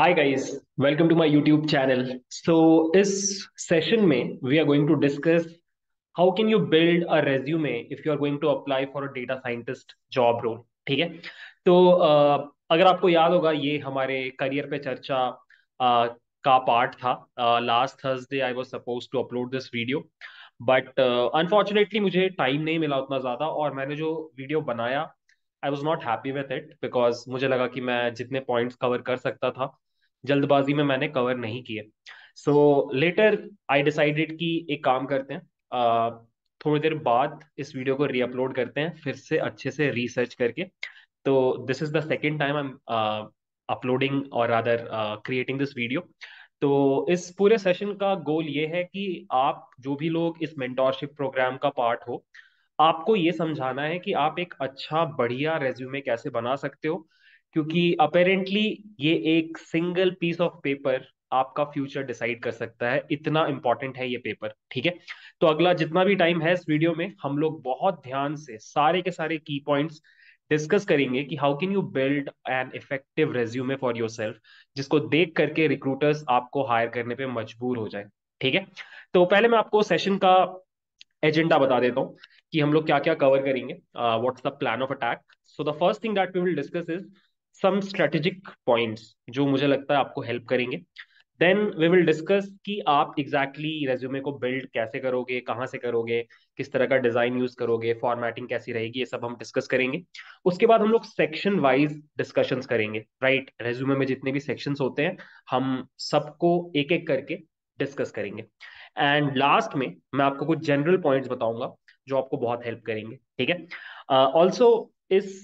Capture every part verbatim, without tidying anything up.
Hi guys, welcome to my YouTube channel. So इस session में we are going to discuss how can you build a resume if you are going to apply for a data scientist job role. ठीक है। तो अ, अगर आपको याद होगा, ये हमारे करियर पे चर्चा अ, का पार्ट था। Last Thursday I was suppose to upload this video, but unfortunately मुझे टाइम नहीं मिला उतना ज़्यादा, और मैंने जो वीडियो बनाया I was not happy with it because मुझे लगा कि मैं जितने पॉइंट्स कवर कर सकता था जल्दबाजी में मैंने कवर नहीं किए। सो लेटर आई डिसाइडेड कि एक काम करते हैं, अ, थोड़ी देर बाद इस वीडियो को रीअपलोड करते हैं फिर से अच्छे से रिसर्च करके। तो this is the second time I am uploading और रादर क्रिएटिंग दिस वीडियो। तो इस पूरे सेशन का गोल ये है कि आप जो भी लोग इस मेंटोरशिप प्रोग्राम का पार्ट हो, आपको ये समझाना है कि आप एक अच्छा बढ़िया रेज्यूमे कैसे बना सकते हो, क्योंकि अपेरेंटली ये एक सिंगल पीस ऑफ पेपर आपका फ्यूचर डिसाइड कर सकता है, इतना इंपॉर्टेंट है ये पेपर। ठीक है। तो अगला जितना भी टाइम है इस वीडियो में हम लोग बहुत ध्यान से सारे के सारे की पॉइंट्स डिस्कस करेंगे कि how can you build an effective resume for yourself, जिसको देख करके रिक्रूटर्स आपको हायर करने पे मजबूर हो जाए। ठीक है। तो पहले मैं आपको सेशन का एजेंडा बता देता हूँ कि हम लोग क्या क्या कवर करेंगे, what's the plan of attack. So the first thing that we will discuss is some strategic points जो मुझे लगता है आपको हेल्प करेंगे। देन वी विल डिस्कस कि आप एग्जैक्टली exactly रेज्यूमे को बिल्ड कैसे करोगे, कहाँ से करोगे, किस तरह का डिजाइन यूज करोगे, फॉर्मेटिंग कैसी रहेगी, ये सब हम डिस्कस करेंगे। उसके बाद हम लोग सेक्शन वाइज डिस्कशंस करेंगे। राइट, रेज्यूमे में जितने भी सेक्शंस होते हैं हम सबको एक एक करके डिस्कस करेंगे। एंड लास्ट में मैं आपको कुछ जनरल पॉइंट्स बताऊंगा जो आपको बहुत हेल्प करेंगे। ठीक है। ऑल्सो इस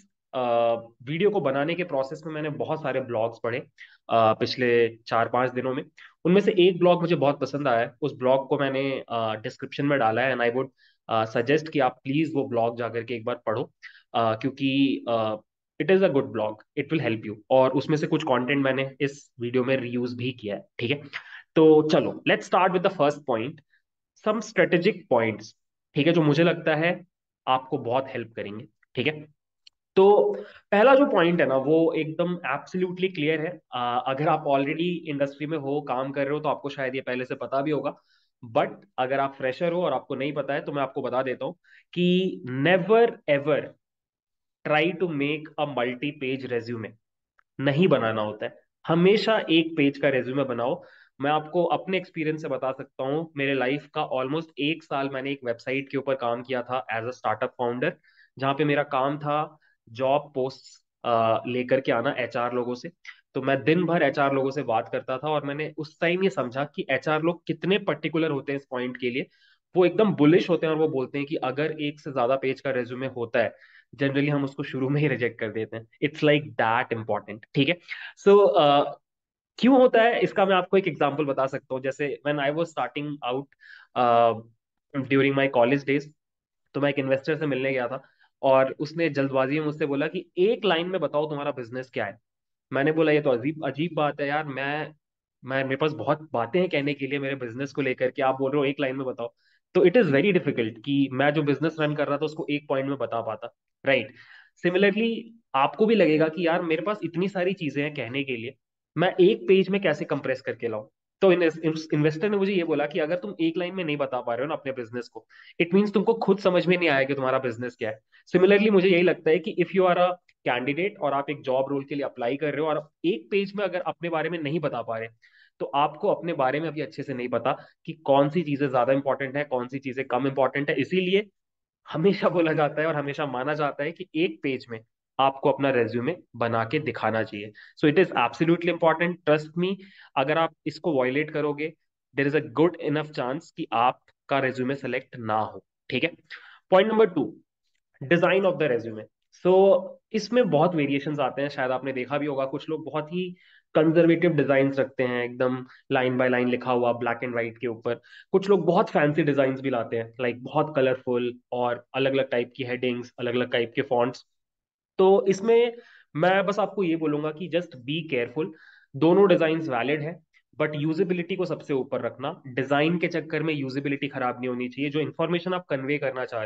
वीडियो को बनाने के प्रोसेस में मैंने बहुत सारे ब्लॉग्स पढ़े अ, पिछले चार पांच दिनों में। उनमें से एक ब्लॉग मुझे बहुत पसंद आया है, उस ब्लॉग को मैंने डिस्क्रिप्शन में डाला है, एंड आई वुड सजेस्ट कि आप प्लीज वो ब्लॉग जाकर के एक बार पढ़ो, अ, क्योंकि it is a good blog, it will help you. और उसमें से कुछ कंटेंट मैंने इस वीडियो में रीयूज भी किया है। ठीक है। तो चलो let's start with the first point, some strategic points. ठीक है, जो मुझे लगता है आपको बहुत हेल्प करेंगे। ठीक है। तो पहला जो पॉइंट है ना वो एकदम एब्सोल्युटली क्लियर है। अ, अगर आप ऑलरेडी इंडस्ट्री में हो, काम कर रहे हो, तो आपको शायद ये पहले से पता भी होगा। बट अगर आप फ्रेशर हो और आपको नहीं पता है तो मैं आपको बता देता हूँ कि never ever try to make a multi page resume. नहीं बनाना होता है, हमेशा एक पेज का रेज्यूमे बनाओ। मैं आपको अपने एक्सपीरियंस से बता सकता हूँ, मेरे लाइफ का ऑलमोस्ट एक साल मैंने एक वेबसाइट के ऊपर काम किया था एज अ स्टार्टअप फाउंडर, जहाँ पे मेरा काम था जॉब पोस्ट लेकर के आना एचआर लोगों से। तो मैं दिन भर एचआर लोगों से बात करता था, और मैंने उस टाइम ये समझा कि एचआर लोग कितने पर्टिकुलर होते हैं इस पॉइंट के लिए। वो एकदम बुलिश होते हैं, और वो बोलते हैं कि अगर एक से ज्यादा पेज का रेज्यूमे होता है जनरली हम उसको शुरू में ही रिजेक्ट कर देते हैं। It's like that important. ठीक है। सो क्यों होता है इसका मैं आपको एक एग्जांपल बता सकता हूँ। जैसे when I was starting out during my college days, तो मैं एक इन्वेस्टर से मिलने गया था, और उसने जल्दबाजी में मुझसे बोला कि एक लाइन में बताओ तुम्हारा बिजनेस क्या है। मैंने बोला ये तो अजीब अजीब बात है यार, मैं मैं मेरे पास बहुत बातें हैं कहने के लिए मेरे बिजनेस को लेकर के, आप बोल रहे हो एक लाइन में बताओ। तो इट इज वेरी डिफिकल्ट कि मैं जो बिजनेस रन कर रहा था उसको एक पॉइंट में बता पाता। राइट। सिमिलरली आपको भी लगेगा कि यार मेरे पास इतनी सारी चीजें हैं कहने के लिए, मैं एक पेज में कैसे कंप्रेस करके लाऊं। तो इन्वेस्टर ने मुझे ये बोला कि अगर तुम एक लाइन में नहीं बता पा रहे हो ना अपने बिजनेस को, इट मीन्स तुमको खुद समझ में नहीं आएगा कि तुम्हारा बिजनेस क्या है। सिमिलरली मुझे यही लगता है कि if you are a candidate और आप एक जॉब रोल के लिए अप्लाई कर रहे हो, और आप एक पेज में अगर अपने बारे में नहीं बता पा रहे, तो आपको अपने बारे में अभी अच्छे से नहीं पता कि कौन सी चीजें ज्यादा इंपॉर्टेंट है, कौन सी चीजें कम इंपॉर्टेंट है। इसीलिए हमेशा बोला जाता है और हमेशा माना जाता है कि एक पेज में आपको अपना रेज्यूमे बना के दिखाना चाहिए। So it is absolutely important, trust me. अगर आप इसको वायलेट करोगे, there is a good enough chance कि आपका रेज्यूमे सेलेक्ट ना हो। ठीक है। Point number two, design of the resume. So इसमें बहुत वेरिएशंस आते हैं, शायद आपने देखा भी होगा, कुछ लोग बहुत ही कंजर्वेटिव डिजाइन रखते हैं, एकदम लाइन बाय लाइन लिखा हुआ ब्लैक एंड व्हाइट के ऊपर। कुछ लोग बहुत फैंसी डिजाइन भी लाते हैं, लाइक बहुत कलरफुल और अलग अलग टाइप की हेडिंग्स, अलग अलग टाइप के फॉन्ट्स। तो इसमें मैं बस आपको ये बोलूंगा कि जस्ट बी केयरफुल। दोनों डिजाइन वैलिड है, बट यूजिबिलिटी को सबसे ऊपर रखना। डिजाइन के चक्कर में यूजिबिलिटी खराब नहीं होनी चाहिए, जो इन्फॉर्मेशन आप कन्वे करना चाह रहे हो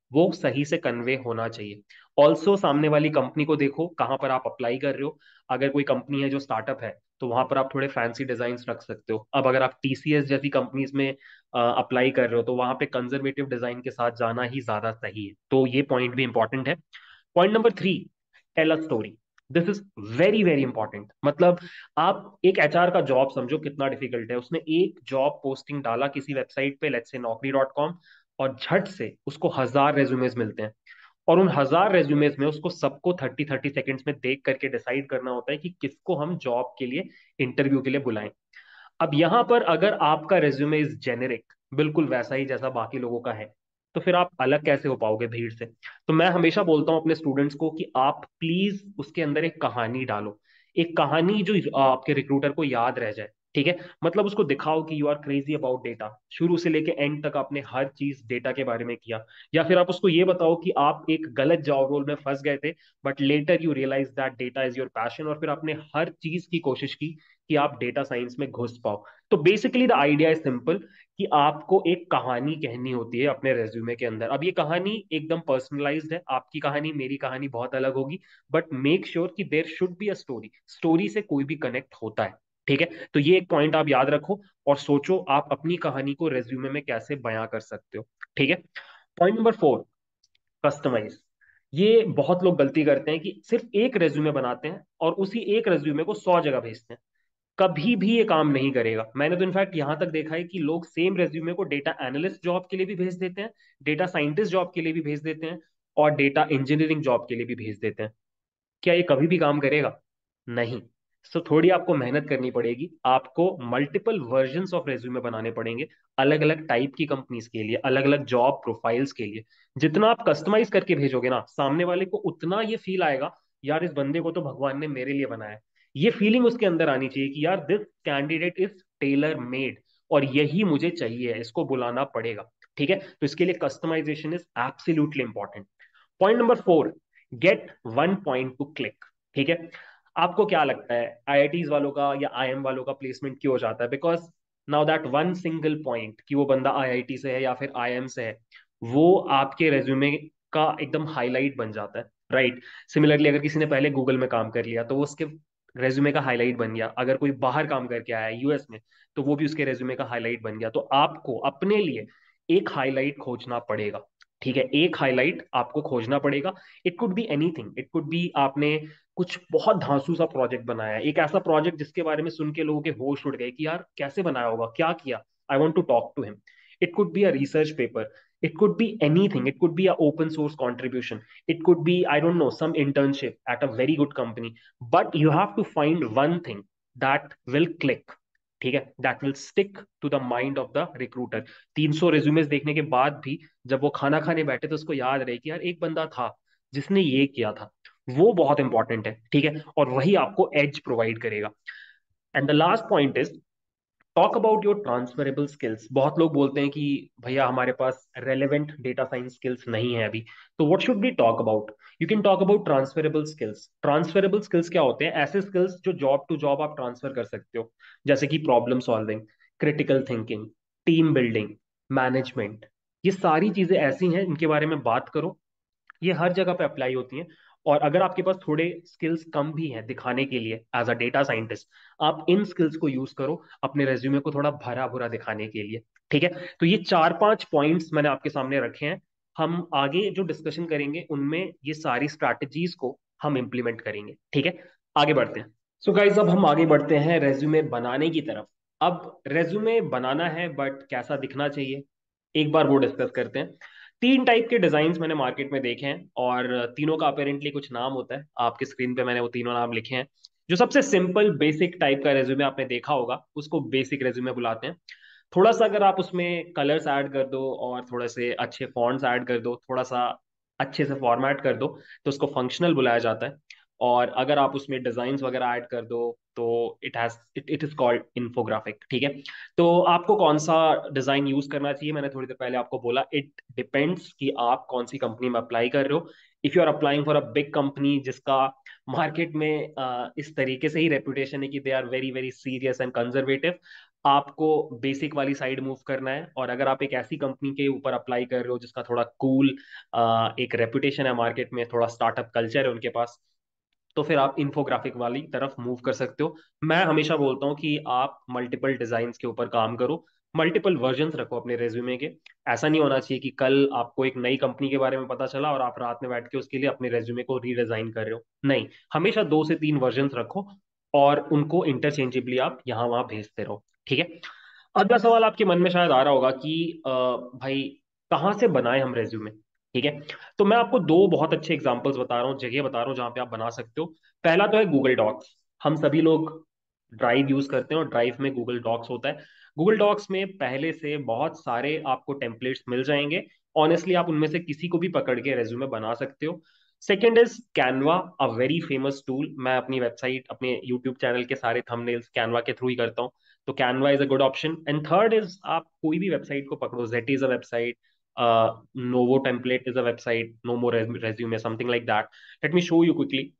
वो सही से कन्वे होना चाहिए। ऑल्सो सामने वाली कंपनी को देखो कहाँ पर आप अप्लाई कर रहे हो। अगर कोई कंपनी है जो स्टार्टअप है तो वहां पर आप थोड़े फैंसी डिजाइन रख सकते हो। अब अगर आप टीसीएस जैसी कंपनीज में अप्लाई कर रहे हो तो वहां पे कंजर्वेटिव डिजाइन के साथ जाना ही ज्यादा सही है। तो ये पॉइंट भी इंपॉर्टेंट है। Point number three, tell a story. This is very very important. मतलब आप एक एचआर का जॉब समझो कितना डिफिकल्ट है। उसने एक जॉब पोस्टिंग डाला किसी वेबसाइट पे, लेट्स से नौकरी डॉट कॉम, और झट से उसको हजार रेज्यूमेज मिलते हैं। और उन हजार रेज्यूमेज में उसको सबको थर्टी थर्टी सेकेंड्स में देख करके डिसाइड करना होता है कि किसको हम जॉब के लिए, इंटरव्यू के लिए बुलाएं। अब यहां पर अगर आपका रेज्यूमे इज जेनेरिक, बिल्कुल वैसा ही जैसा बाकी लोगों का है, तो फिर आप अलग कैसे हो पाओगे भीड़ से। तो मैं हमेशा बोलता हूं अपने स्टूडेंट्स को कि आप प्लीज उसके अंदर एक कहानी डालो। एक कहानी जो आपके रिक्रूटर को याद रह जाए। ठीक है, मतलब उसको दिखाओ कि you are crazy about data, शुरू से लेके एंड तक आपने हर चीज डेटा के बारे में किया। या फिर आप उसको ये बताओ कि आप एक गलत जॉब रोल में फंस गए थे, but later you realize that data is your passion, और फिर आपने हर चीज की कोशिश की कि आप डेटा साइंस में घुस पाओ। तो basically the idea is simple, कि आपको एक कहानी कहनी होती है अपने रेज्यूमे के अंदर। अब ये कहानी एकदम पर्सनलाइज्ड है, आपकी कहानी मेरी कहानी बहुत अलग होगी, बट मेक श्योर कि there should be a story. Story से कोई भी कनेक्ट होता है। ठीक है, तो ये एक पॉइंट आप याद रखो और सोचो आप अपनी कहानी को रेज्यूमे में कैसे बयां कर सकते हो। ठीक है। Point number four, customize. ये बहुत लोग गलती करते हैं कि सिर्फ एक रेज्यूमे बनाते हैं और उसी एक रेज्यूमे को सौ जगह भेजते हैं। कभी भी ये काम नहीं करेगा। मैंने तो इनफैक्ट यहां तक देखा है कि लोग सेम रेज्यूमे को डेटा एनालिस्ट जॉब के लिए भी भेज देते हैं, डेटा साइंटिस्ट जॉब के लिए भी भेज देते हैं, और डेटा इंजीनियरिंग जॉब के लिए भी भेज देते हैं। क्या ये कभी भी काम करेगा? नहीं। सो थोड़ी आपको मेहनत करनी पड़ेगी, आपको मल्टीपल वर्जन्स ऑफ रेज्यूमे बनाने पड़ेंगे, अलग अलग टाइप की कंपनीज के लिए, अलग अलग जॉब प्रोफाइल्स के लिए। जितना आप कस्टमाइज करके भेजोगे ना, सामने वाले को उतना ये फील आएगा, यार इस बंदे को तो भगवान ने मेरे लिए बनाया है। ये फीलिंग उसके अंदर आनी चाहिए कि यार this candidate is tailor made, और यही मुझे चाहिए है, इसको बुलाना पड़ेगा। ठीक है, तो इसके लिए customization is absolutely important. Point number four, get one point to click. ठीक है, आपको क्या लगता है आईआईटीज वालों का या आईएम वालों का प्लेसमेंट क्यों हो जाता है? Because now that one single point कि वो बंदा आईआईटी से है या फिर आईएम से है, वो आपके रेज्यूमे का एकदम हाईलाइट बन जाता है। राइट। सिमिलरली अगर किसी ने पहले गूगल में काम कर लिया तो वो उसके रेज्यूमे का हाईलाइट बन गया। अगर कोई बाहर काम करके आया है यूएस में, तो वो भी उसके रेज्यूमे का हाईलाइट बन गया। तो आपको अपने लिए एक हाईलाइट खोजना पड़ेगा। ठीक है, एक हाईलाइट आपको खोजना पड़ेगा। It could be anything, it could be आपने कुछ बहुत धांसू सा प्रोजेक्ट बनाया है, एक ऐसा प्रोजेक्ट जिसके बारे में सुन के लोगों के होश उड़ गए कि यार कैसे बनाया होगा, क्या किया, I want to talk to him. It could be a research paper, it could be anything, it could be a open source contribution, it could be, I don't know, some internship at a very good company, but you have to find one thing that will click। ठीक है, that will stick to the mind of the recruiter. तीन सौ resumes देखने के बाद भी जब वो खाना खाने बैठे तो उसको याद रहे कि यार एक बंदा था जिसने ये किया था। वो बहुत इंपॉर्टेंट है। ठीक है, और वही आपको एज प्रोवाइड करेगा। And the last point is, talk about your transferable skills. बहुत लोग बोलते हैं कि भैया हमारे पास रेलेवेंट डेटा साइंस स्किल्स नहीं है अभी। तो what should be talk about? You can talk about transferable skills. Transferable skills क्या होते हैं? ऐसे स्किल्स जो जॉब टू जॉब आप ट्रांसफर कर सकते हो, जैसे कि problem solving, critical thinking, team building, management. ये सारी चीजें ऐसी हैं इनके बारे में बात करो, ये हर जगह पे अप्लाई होती हैं। और अगर आपके पास थोड़े स्किल्स कम भी हैं दिखाने के लिए एज अ डेटा साइंटिस्ट, आप इन स्किल्स को यूज करो अपने रेज्यूमे को थोड़ा भरा भरा दिखाने के लिए। ठीक है, तो ये चार पांच पॉइंट्स मैंने आपके सामने रखे हैं। हम आगे जो डिस्कशन करेंगे उनमें ये सारी स्ट्रैटेजीज को हम इंप्लीमेंट करेंगे। ठीक है, आगे बढ़ते हैं। सो गाइज अब हम आगे बढ़ते हैं रेज्यूमे बनाने की तरफ। अब रेज्यूमे बनाना है बट कैसा दिखना चाहिए, एक बार वो डिस्कस करते हैं। तीन टाइप के डिजाइन मैंने मार्केट में देखे हैं, और तीनों का अपेरेंटली कुछ नाम होता है। आपके स्क्रीन पे मैंने वो तीनों नाम लिखे हैं। जो सबसे सिंपल बेसिक टाइप का रेज्यूमे आपने देखा होगा उसको बेसिक रेज्यूमे बुलाते हैं। थोड़ा सा अगर आप उसमें कलर्स ऐड कर दो और थोड़े से अच्छे फॉन्ट्स ऐड कर दो, थोड़ा सा अच्छे से फॉर्मेट कर दो, तो उसको फंक्शनल बुलाया जाता है। और अगर आप उसमें डिजाइन वगैरह ऐड कर दो तो it has it it is called infographic. ठीक है, तो आपको कौन सा डिजाइन यूज करना चाहिए, मैंने थोड़ी देर पहले आपको बोला, इट डिपेंड्स कि आप कौन सी कंपनी में अप्लाई कर रहे हो। If you are applying for a big company जिसका मार्केट में uh, इस तरीके से ही रेपुटेशन है कि they are very very serious and conservative, आपको बेसिक वाली साइड मूव करना है, और अगर आप एक ऐसी कंपनी के ऊपर अप्लाई कर रहे हो जिसका थोड़ा कूल एक रेपुटेशन है मार्केट में, थोड़ा स्टार्टअप कल्चर है उनके पास, तो फिर आप इन्फोग्राफिक वाली तरफ मूव कर सकते हो। मैं हमेशा बोलता हूँ कि आप मल्टीपल डिजाइन के ऊपर काम करो, मल्टीपल वर्जन्स रखो अपने रेज्यूमे के। ऐसा नहीं होना चाहिए कि कल आपको एक नई कंपनी के बारे में पता चला और आप रात में बैठ के उसके लिए अपने रेज्यूमे को रीडिजाइन कर रहे हो। नहीं, हमेशा दो से तीन वर्जन्स रखो और उनको इंटरचेंजेबली आप यहाँ वहां भेजते रहो। ठीक है। अगला सवाल आपके मन में शायद आ रहा होगा कि अ, भाई कहाँ से बनाए हम रेज्यूमे। ठीक है, तो मैं आपको दो बहुत अच्छे एग्जांपल्स बता रहा हूँ, जगह बता रहा हूँ जहाँ पे आप बना सकते हो। पहला तो है गूगल डॉक्स। हम सभी लोग ड्राइव यूज करते हैं और ड्राइव में गूगल डॉक्स होता है। गूगल डॉक्स में पहले से बहुत सारे आपको टेम्पलेट्स मिल जाएंगे। ऑनेस्टली आप उनमें से किसी को भी पकड़ के रेज्यूमे बना सकते हो। Second is Canva, a very famous tool. मैं अपनी वेबसाइट, अपने यूट्यूब चैनल के सारे थंबनेल्स कैनवा के थ्रू ही करता हूँ, तो Canva is a good option. And third is, आप कोई भी वेबसाइट को पकड़ो, Zety is a website, novo template is a website, no more resume, something like that. Let me show you quickly.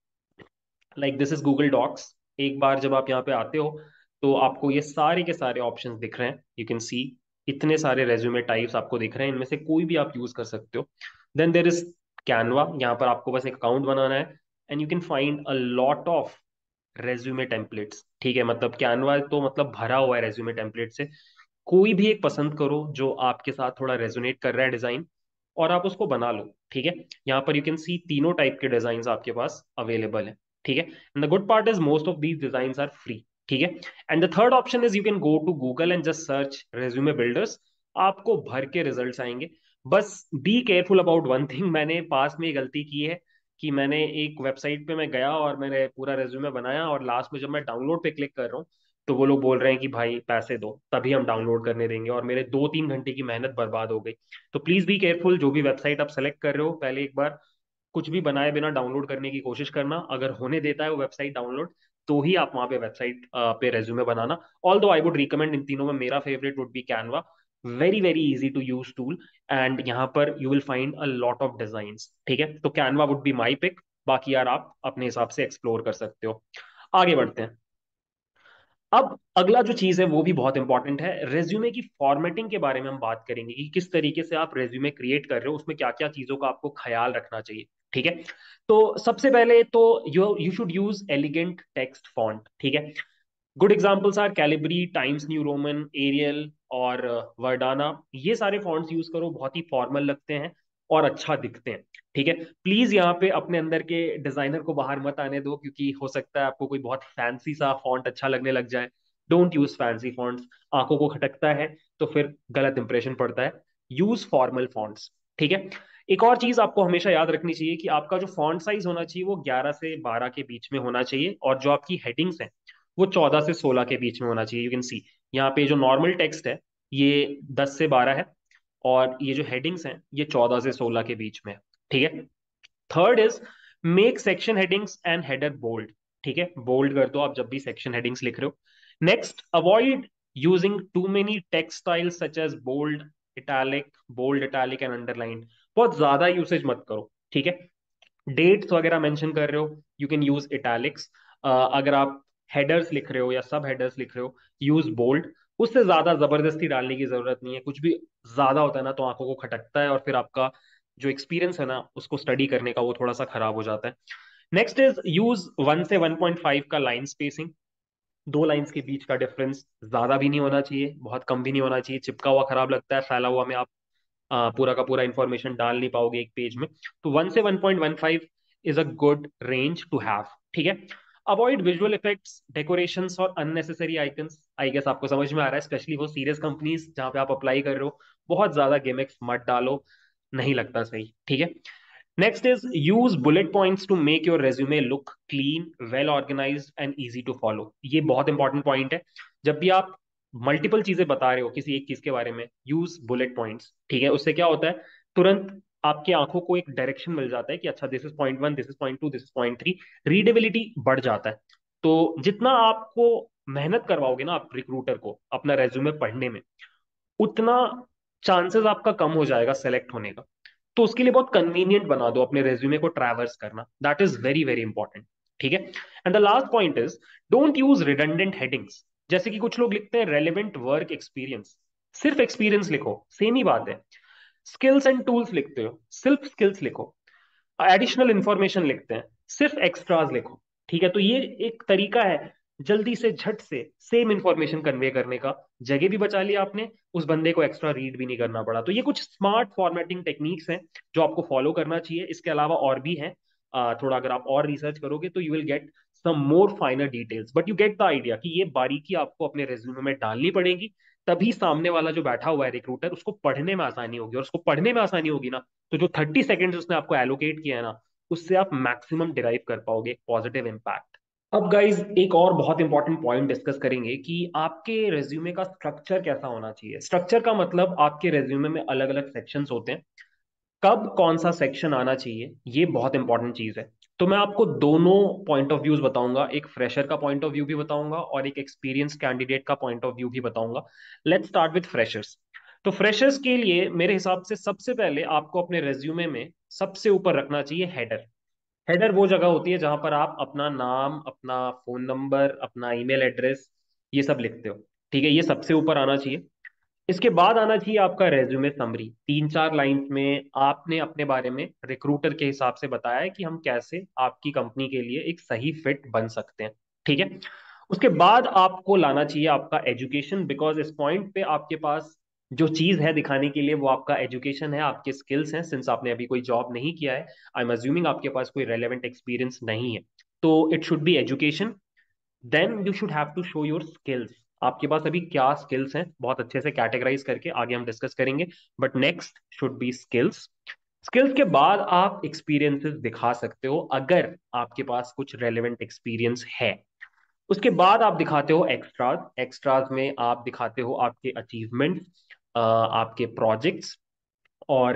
Like this is Google Docs. एक बार जब आप यहाँ पे आते हो तो आपको ये सारे के सारे ऑप्शंस दिख रहे हैं, यू कैन सी इतने सारे रेज्यूमे टाइप्स आपको दिख रहे हैं, इनमें से कोई भी आप यूज कर सकते हो। देन देर इज कैनवा, यहाँ पर आपको बस एक अकाउंट बनाना है and you can find a lot of resume templates. ठीक है, मतलब कैनवा तो मतलब भरा हुआ है रेज्यूमे टेम्पलेट से। कोई भी एक पसंद करो जो आपके साथ थोड़ा रेजोनेट कर रहा है डिजाइन, और आप उसको बना लो। ठीक है, यहाँ पर यू कैन सी तीनों टाइप के डिजाइन आपके पास अवेलेबल है। ठीक है, and the good part is most of these design are free. ठीक है, and the third option is you can go to Google and just search resume builders. आपको भर के रिजल्ट्स आएंगे। बस be careful about one thing. मैंने पास में ये गलती की है कि मैंने एक वेबसाइट पे मैं गया और मैंने पूरा रेज्यूमे बनाया, और लास्ट में जब मैं डाउनलोड पे क्लिक कर रहा हूँ तो वो लोग बोल रहे हैं कि भाई पैसे दो तभी हम डाउनलोड करने देंगे, और मेरे दो तीन घंटे की मेहनत बर्बाद हो गई। तो प्लीज बी केयरफुल, जो भी वेबसाइट आप सेलेक्ट कर रहे हो पहले एक बार कुछ भी बनाए बिना डाउनलोड करने की कोशिश करना। अगर होने देता है वो वेबसाइट डाउनलोड, तो ही आप वहां पे वेबसाइट पे रेज्यूमे बनाना। ऑल दो आई वुड रिकमेंड, इन तीनों में मेरा favourite would be Canva. Very very easy to use tool, and यहाँ पर you will find a lot of designs. ठीक है, तो Canva would be my pick. बाकी यार आप अपने हिसाब से एक्सप्लोर कर सकते हो। आगे बढ़ते हैं। अब अगला जो चीज है वो भी बहुत इंपॉर्टेंट है, रेज्यूमे की फॉर्मेटिंग के बारे में हम बात करेंगे कि किस तरीके से आप रेज्यूमे क्रिएट कर रहे हो, उसमें क्या क्या चीजों का आपको ख्याल रखना चाहिए। ठीक है, तो सबसे पहले तो you you should use elegant text font. ठीक है, good examples are Calibri, Times New Roman, Arial और वर्डाना। ये सारे फॉन्ट्स यूज करो, बहुत ही फॉर्मल लगते हैं और अच्छा दिखते हैं। ठीक है, प्लीज यहाँ पे अपने अंदर के डिजाइनर को बाहर मत आने दो, क्योंकि हो सकता है आपको कोई बहुत फैंसी सा फॉन्ट अच्छा लगने लग जाए। डोंट यूज फैंसी फॉन्ट्स, आंखों को खटकता है तो फिर गलत इंप्रेशन पड़ता है। Use formal fonts. ठीक है, एक और चीज आपको हमेशा याद रखनी चाहिए कि आपका जो फॉन्ट साइज होना चाहिए वो ग्यारह से बारह के बीच में होना चाहिए, और जो आपकी हेडिंग्स हैं वो चौदह से सोलह के बीच में होना चाहिए। यू कैन सी यहाँ पे जो नॉर्मल टेक्स्ट है ये दस से बारह है, और ये जो हेडिंग्स हैं ये चौदह से सोलह के बीच में है। ठीक है, third is make section headings and header bold. ठीक है, बोल्ड कर दो आप जब भी सेक्शन हेडिंग्स लिख रहे हो। Next, avoid using too many text styles such as bold, italic, bold italic and underline. बहुत ज्यादा यूसेज मत करो। ठीक है, डेट्स वगैरह मेंशन कर रहे हो, यू कैन यूज इटैलिक्स। अगर आप हेडर्स लिख रहे हो या सब हेडर्स लिख रहे हो, यूज बोल्ड। उससे ज्यादा जबरदस्ती डालने की जरूरत नहीं है, कुछ भी ज्यादा होता है ना तो आंखों को खटकता है, और फिर आपका जो एक्सपीरियंस है ना उसको स्टडी करने का वो थोड़ा सा खराब हो जाता है। नेक्स्ट इज यूज वन से वन पॉइंट फाइव का लाइन स्पेसिंग। दो लाइंस के बीच का डिफरेंस ज्यादा भी नहीं होना चाहिए, बहुत कम भी नहीं होना चाहिए। चिपका हुआ खराब लगता है, फैला हुआ में आप आ, पूरा का पूरा इंफॉर्मेशन डाल नहीं पाओगे एक पेज में। तो वन से one point one five is a good range to have. ठीक है, अवॉइड विजुअल इफेक्ट्स, डेकोरेशंस और अननेसेसरी आइकन्स। आई गेस आपको समझ में आ रहा है, स्पेशली वो सीरियस कंपनीज जहां पे आप अप्लाई कर रहे हो, बहुत ज्यादा गिमिक्स मत डालो, नहीं लगता सही। ठीक है, next is use bullet points to make your resume look clean, well organised and easy to follow. ये बहुत इंपॉर्टेंट पॉइंट है। जब भी आप मल्टीपल चीजें बता रहे हो किसी एक चीज के बारे में, यूज बुलेट पॉइंट्स। ठीक है, उससे क्या होता है, तुरंत आपकी आंखों को एक डायरेक्शन मिल जाता है कि अच्छा this is point one, this is point two, this is point three. Readability बढ़ जाता है। तो जितना आपको मेहनत करवाओगे ना आप रिक्रूटर को अपना रेज्यूमे पढ़ने में, उतना चांसेस आपका कम हो जाएगा सेलेक्ट होने का। तो उसके लिए बहुत कन्वीनियंट बना दो अपने रेज्यूमे को ट्रैवर्स करना, that is very very important. ठीक है, and the last point is don't use redundant headings. जैसे कि कुछ लोग लिखते हैं रेलेवेंट वर्क एक्सपीरियंस, सिर्फ एक्सपीरियंस लिखो, सेम ही बात है। स्किल्स एंड टूल्स लिखते हो, सिर्फ स्किल्स लिखो। एडिशनल इंफॉर्मेशन लिखते हैं, सिर्फ एक्स्ट्राज लिखो। ठीक है, तो ये एक तरीका है जल्दी से झट से सेम इंफॉर्मेशन कन्वे करने का। जगह भी बचा लिया आपने, उस बंदे को एक्स्ट्रा रीड भी नहीं करना पड़ा। तो ये कुछ स्मार्ट फॉर्मेटिंग टेक्निक्स हैं जो आपको फॉलो करना चाहिए। इसके अलावा और भी हैं, अ, थोड़ा अगर आप और रिसर्च करोगे तो you will get some more finer details, but you get the idea कि ये बारीकी आपको अपने रेज्यूमे में डालनी पड़ेगी। तभी सामने वाला जो बैठा हुआ है रिक्रूटर, उसको पढ़ने में आसानी होगी, और उसको पढ़ने में आसानी होगी ना, तो जो थर्टी सेकेंड्स उसने आपको एलोकेट किया है ना, उससे आप मैक्सिमम डिराइव कर पाओगे एक पॉजिटिव इम्पैक्ट। अब गाइज एक और बहुत इंपॉर्टेंट पॉइंट डिस्कस करेंगे कि आपके रेज्यूमे का स्ट्रक्चर कैसा होना चाहिए। स्ट्रक्चर का मतलब आपके रेज्यूमे में अलग अलग सेक्शंस होते हैं, कब कौन सा सेक्शन आना चाहिए, ये बहुत इंपॉर्टेंट चीज है। तो मैं आपको दोनों पॉइंट ऑफ व्यूज बताऊंगा, एक फ्रेशर का पॉइंट ऑफ व्यू भी बताऊंगा और एक एक्सपीरियंस कैंडिडेट का पॉइंट ऑफ व्यू भी बताऊंगा। Let's start with freshers. तो फ्रेशर्स के लिए मेरे हिसाब से सबसे पहले आपको अपने रेज्यूमे में सबसे ऊपर रखना चाहिए हेडर। हेडर वो जगह होती है जहां पर आप अपना नाम, अपना फोन नंबर, अपना ईमेल एड्रेस, ये सब लिखते हो। ठीक है, ये सबसे ऊपर आना चाहिए। इसके बाद आना चाहिए आपका रेज्यूमे समरी, तीन चार लाइंस में आपने अपने बारे में रिक्रूटर के हिसाब से बताया है कि हम कैसे आपकी कंपनी के लिए एक सही फिट बन सकते हैं। ठीक है, उसके बाद आपको लाना चाहिए आपका एजुकेशन, बिकॉज इस पॉइंट पे आपके पास जो चीज है दिखाने के लिए वो आपका एजुकेशन है, आपके स्किल्स हैं। सिंस आपने अभी कोई जॉब नहीं किया है, आई एम अज्यूमिंग आपके पास कोई रेलेवेंट एक्सपीरियंस नहीं है, तो it should be education. Then you should have to show your skills, आपके पास अभी क्या स्किल्स हैं, बहुत अच्छे से कैटेगराइज करके आगे हम डिस्कस करेंगे। But next should be skills. Skills के बाद आप एक्सपीरियंसेस दिखा सकते हो अगर आपके पास कुछ रेलेवेंट एक्सपीरियंस है। उसके बाद आप दिखाते हो एक्स्ट्राज। एक्स्ट्राज में आप दिखाते हो आपके अचीवमेंट्स, आपके प्रोजेक्ट्स, और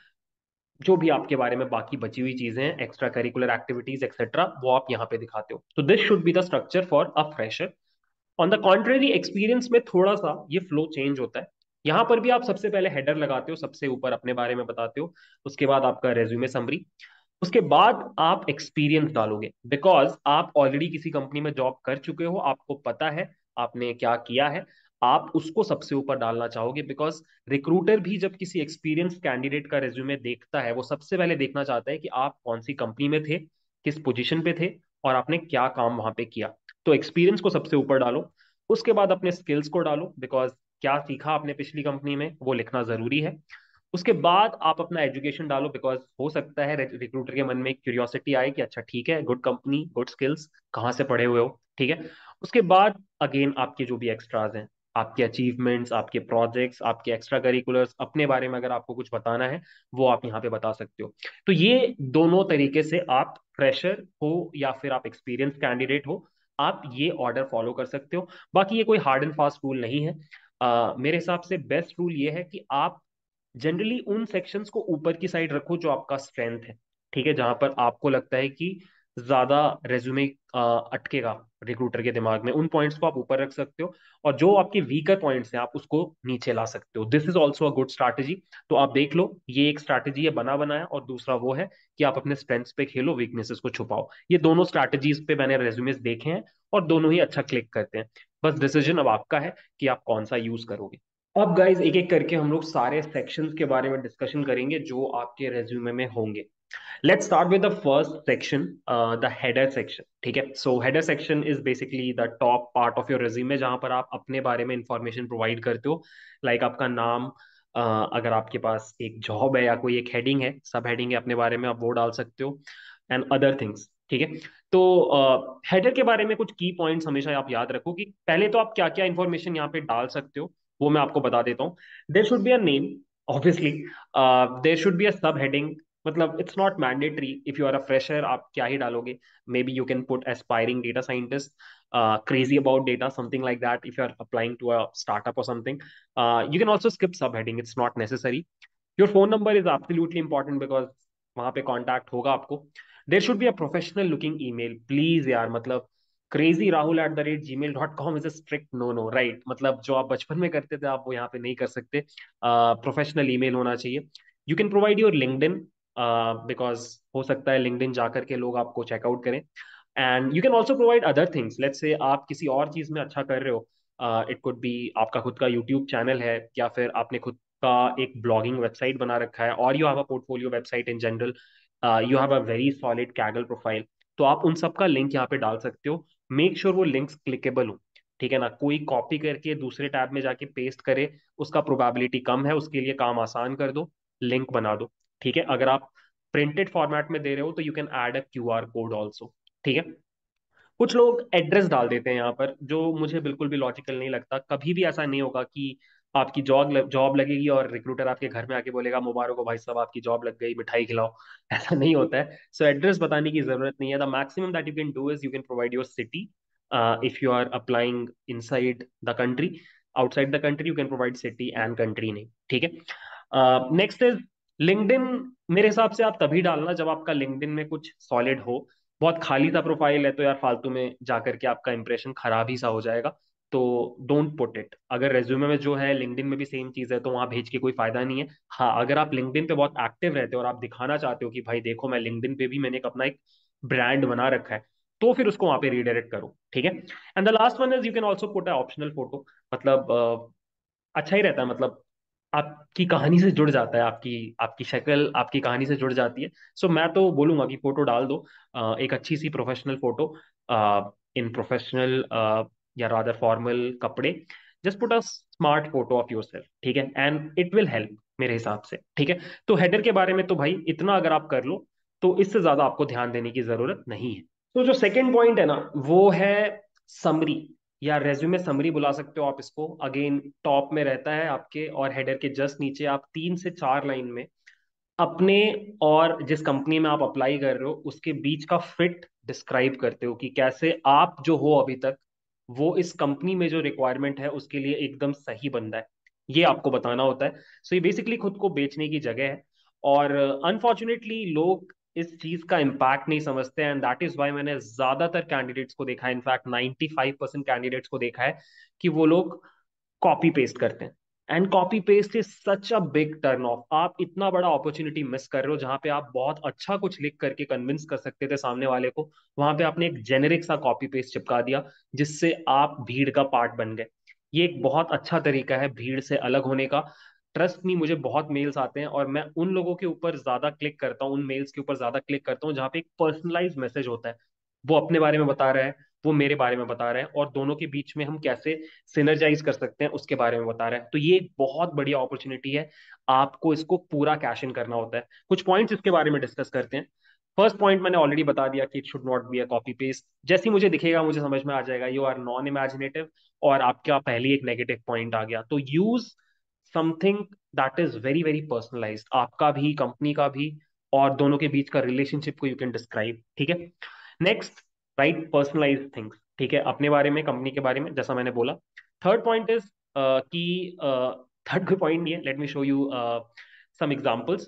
जो भी आपके बारे में बाकी बची हुई चीजें हैं, एक्स्ट्रा करिकुलर एक्टिविटीज एक्सेट्रा, वो आप यहाँ पे दिखाते हो। तो this should be the structure for a fresher. On the contrary experience में थोड़ा सा ये फ्लो चेंज होता है। यहां पर भी आप सबसे पहले हेडर लगाते हो, सबसे ऊपर अपने बारे में बताते हो। उसके बाद आपका रेज्यूमे समरी। उसके बाद आप एक्सपीरियंस डालोगे, बिकॉज आप ऑलरेडी किसी कंपनी में जॉब कर चुके हो, आपको पता है आपने क्या किया है। आप उसको सबसे ऊपर डालना चाहोगे, बिकॉज रिक्रूटर भी जब किसी एक्सपीरियंस कैंडिडेट का रेज्यूमे देखता है, वो सबसे पहले देखना चाहता है कि आप कौन सी कंपनी में थे, किस पोजीशन पे थे, और आपने क्या काम वहां पे किया। तो एक्सपीरियंस को सबसे ऊपर डालो। उसके बाद अपने स्किल्स को डालो, बिकॉज क्या सीखा आपने पिछली कंपनी में वो लिखना जरूरी है। उसके बाद आप अपना एजुकेशन डालो, बिकॉज हो सकता है रिक्रूटर के मन में एक क्यूरियोसिटी आए कि अच्छा ठीक है, गुड कंपनी, गुड स्किल्स, कहाँ से पढ़े हुए हो। ठीक है, उसके बाद अगेन आपके जो भी एक्स्ट्राज हैं, आपके अचीवमेंट्स, आपके प्रोजेक्ट्स, आपके एक्स्ट्रा करिकुलर्स, अपने बारे में अगर आपको कुछ बताना है वो आप यहाँ पे बता सकते हो। तो ये दोनों तरीके से आप फ्रेशर हो या फिर आप एक्सपीरियंस कैंडिडेट हो, आप ये ऑर्डर फॉलो कर सकते हो। बाकी ये कोई हार्ड एंड फास्ट रूल नहीं है। अ, मेरे हिसाब से बेस्ट रूल ये है कि आप जनरली उन सेक्शंस को ऊपर की साइड रखो जो आपका स्ट्रेंथ है। ठीक है, जहां पर आपको लगता है कि ज्यादा रेज्यूमे अटकेगा रिक्रूटर के दिमाग में, उन पॉइंट्स को आप ऊपर रख सकते हो। और जो आपके वीकर पॉइंट्स हैं आप उसको नीचे ला सकते हो। This is also a good strategy. तो आप देख लो, ये एक स्ट्रैटेजी है बना बनाया, और दूसरा वो है कि आप अपने स्ट्रेंथ्स पे खेलो, वीकनेसेस को छुपाओ। ये दोनों स्ट्रैटेजीज पे मैंने रेज्यूमेस देखे हैं, और दोनों ही अच्छा क्लिक करते हैं। बस डिसीजन अब आपका है कि आप कौन सा यूज करोगे। अब गाइज एक एक करके हम लोग सारे सेक्शंस के बारे में डिस्कशन करेंगे जो आपके रेज्यूमे में होंगे। Let's start with the first section, the header section. ठीक है, so header section is basically the top part of your resume, जहां पर आप अपने बारे में इंफॉर्मेशन प्रोवाइड करते हो। लाइक like आपका नाम, uh, अगर आपके पास एक जॉब है या कोई एक हेडिंग है, सब हेडिंग है अपने बारे में, आप वो डाल सकते हो, एंड अदर थिंग्स। ठीक है, तो हेडर uh, के बारे में कुछ की पॉइंट्स हमेशा आप याद रखो कि पहले तो आप क्या क्या इंफॉर्मेशन यहाँ पे डाल सकते हो, वो मैं आपको बता देता हूँ। There should be a name, obviously. There should be a sub heading, मतलब it's not mandatory. If you are a fresher आप क्या ही डालोगे, maybe you can put aspiring data scientist, crazy about data, something like that, if you are applying to a startup और something. You can also skip sub heading, it's not necessary. Your phone number is absolutely important, because वहां पे contact होगा आपको। There should be a professional looking email, please यार, मतलब crazy Rahul at the rate Gmail dot com is a strict no no, right? मतलब जो आप बचपन में करते थे आप वो यहाँ पे नहीं कर सकते। प्रोफेशनल ईमेल होना चाहिए। You can provide your LinkedIn, because हो सकता है लिंक्डइन जाकर के लोग आपको चेकआउट करें। And you can also provide other things, let's say आप किसी और चीज में अच्छा कर रहे हो, इट कुड बी आपका खुद का यूट्यूब चैनल है, या फिर आपने खुद का एक ब्लॉगिंग वेबसाइट बना रखा है, और you have a portfolio website in general, you have a very solid Kaggle profile, तो आप उन सब का लिंक यहाँ पे डाल सकते हो। मेक श्योर वो लिंक्स क्लिकेबल हो, ठीक है ना। कोई कॉपी करके दूसरे टैब में जाके पेस्ट करे, उसका प्रोबेबिलिटी कम है, उसके लिए काम आसान कर दो, लिंक बना दो, ठीक है। अगर आप प्रिंटेड फॉर्मेट में दे रहे हो तो you can add a Q R code also, ठीक है। कुछ लोग एड्रेस डाल देते हैं यहाँ पर, जो मुझे बिल्कुल भी लॉजिकल नहीं लगता। कभी भी ऐसा नहीं होगा कि आपकी जॉब जॉब लगेगी और रिक्रूटर आपके घर में आके बोलेगा मुबारक हो भाई साहब आपकी जॉब लग गई, मिठाई खिलाओ। ऐसा नहीं होता है। सो एड्रेस बताने की जरूरत नहीं है। The maximum that you can do is you can provide your city if you are applying inside the country. Outside the country you can provide city and country name, ठीक है। Next is LinkedIn. मेरे हिसाब से आप तभी डालना जब आपका लिंक्डइन में कुछ सॉलिड हो। बहुत खाली सा प्रोफाइल है तो यार फालतू में जाकर के आपका इंप्रेशन खराब ही सा हो जाएगा। तो डोंट पुट इट। अगर रेज्यूमे में जो है लिंक्डइन में भी सेम चीज है तो वहां भेज के कोई फायदा नहीं है। हाँ, अगर आप लिंक्डइन पे बहुत एक्टिव रहते हो और आप दिखाना चाहते हो कि भाई देखो मैं लिंक्डइन पे भी मैंने एक अपना एक ब्रांड बना रखा है, तो फिर उसको वहां पे रीडायरेक्ट करो, ठीक है। And the last one is you can also put a optional photo. मतलब अ, अच्छा ही रहता है, मतलब आपकी कहानी से जुड़ जाता है, आपकी आपकी शक्ल आपकी कहानी से जुड़ जाती है। सो मैं तो बोलूंगा कि फोटो डाल दो, अ, एक अच्छी सी प्रोफेशनल फोटो इन प्रोफेशनल या रादर फॉर्मल कपड़े। Just put a smart photo of yourself, ठीक है, एंड इट विल हेल्प मेरे हिसाब से, ठीक है। तो हेडर के बारे में तो भाई इतना अगर आप कर लो तो इससे ज्यादा आपको ध्यान देने की जरूरत नहीं है। तो जो सेकंड पॉइंट है ना, वो है समरी, या रेज्यूमे समरी बुला सकते हो आप इसको। अगेन टॉप में रहता है आपके, और हेडर के जस्ट नीचे आप तीन से चार लाइन में अपने और जिस कंपनी में आप अप्लाई कर रहे हो उसके बीच का फिट डिस्क्राइब करते हो, कि कैसे आप जो हो अभी तक वो इस कंपनी में जो रिक्वायरमेंट है उसके लिए एकदम सही बंदा है, ये आपको बताना होता है। सो ये बेसिकली खुद को बेचने की जगह है। और अनफॉर्चुनेटली लोग इस चीज का इम्पैक्ट नहीं समझते हैं, एंड दैट इज वाई मैंने ज्यादातर कैंडिडेट्स को देखा है, in fact ninety five percent candidates को देखा है कि वो लोग कॉपी पेस्ट करते हैं। And copy paste is such a big turn off. आप इतना बड़ा अपॉर्चुनिटी मिस कर रहे हो जहां पे आप बहुत अच्छा कुछ लिख करके कन्विंस कर सकते थे सामने वाले को, वहां पे आपने एक जेनेरिक सा कॉपी पेस्ट चिपका दिया जिससे आप भीड़ का पार्ट बन गए। ये एक बहुत अच्छा तरीका है भीड़ से अलग होने का। ट्रस्ट मी, मुझे बहुत मेल्स आते हैं और मैं उन लोगों के ऊपर ज्यादा क्लिक करता हूँ, उन मेल्स के ऊपर ज्यादा क्लिक करता हूँ जहाँ पे एक पर्सनलाइज मैसेज होता है। वो अपने बारे में बता रहा है, वो मेरे बारे में बता रहे हैं, और दोनों के बीच में हम कैसे सिनर्जाइज कर सकते हैं उसके बारे में बता रहा है। तो ये एक बहुत बढ़िया अपॉर्चुनिटी है। आपको इसको पूरा कैश इन करना होता है। कुछ पॉइंट्स इसके बारे में डिस्कस करते हैं। फर्स्ट पॉइंट मैंने ऑलरेडी बता दिया कि it should not be a copy paste. जैसे ही मुझे दिखेगा मुझे समझ में आ जाएगा यू आर नॉन इमेजिनेटिव, और आपका पहली एक नेगेटिव पॉइंट आ गया। तो use something that is very very personalized, आपका भी कंपनी का भी, और दोनों के बीच का रिलेशनशिप को यू कैन डिस्क्राइब, ठीक है। नेक्स्ट, राइट पर्सनलाइज थिंग्स, ठीक है, अपने बारे में कंपनी के बारे में जैसा मैंने बोला। थर्ड पॉइंट इज कि थर्ड कोई पॉइंट नहीं है, let me show you some examples.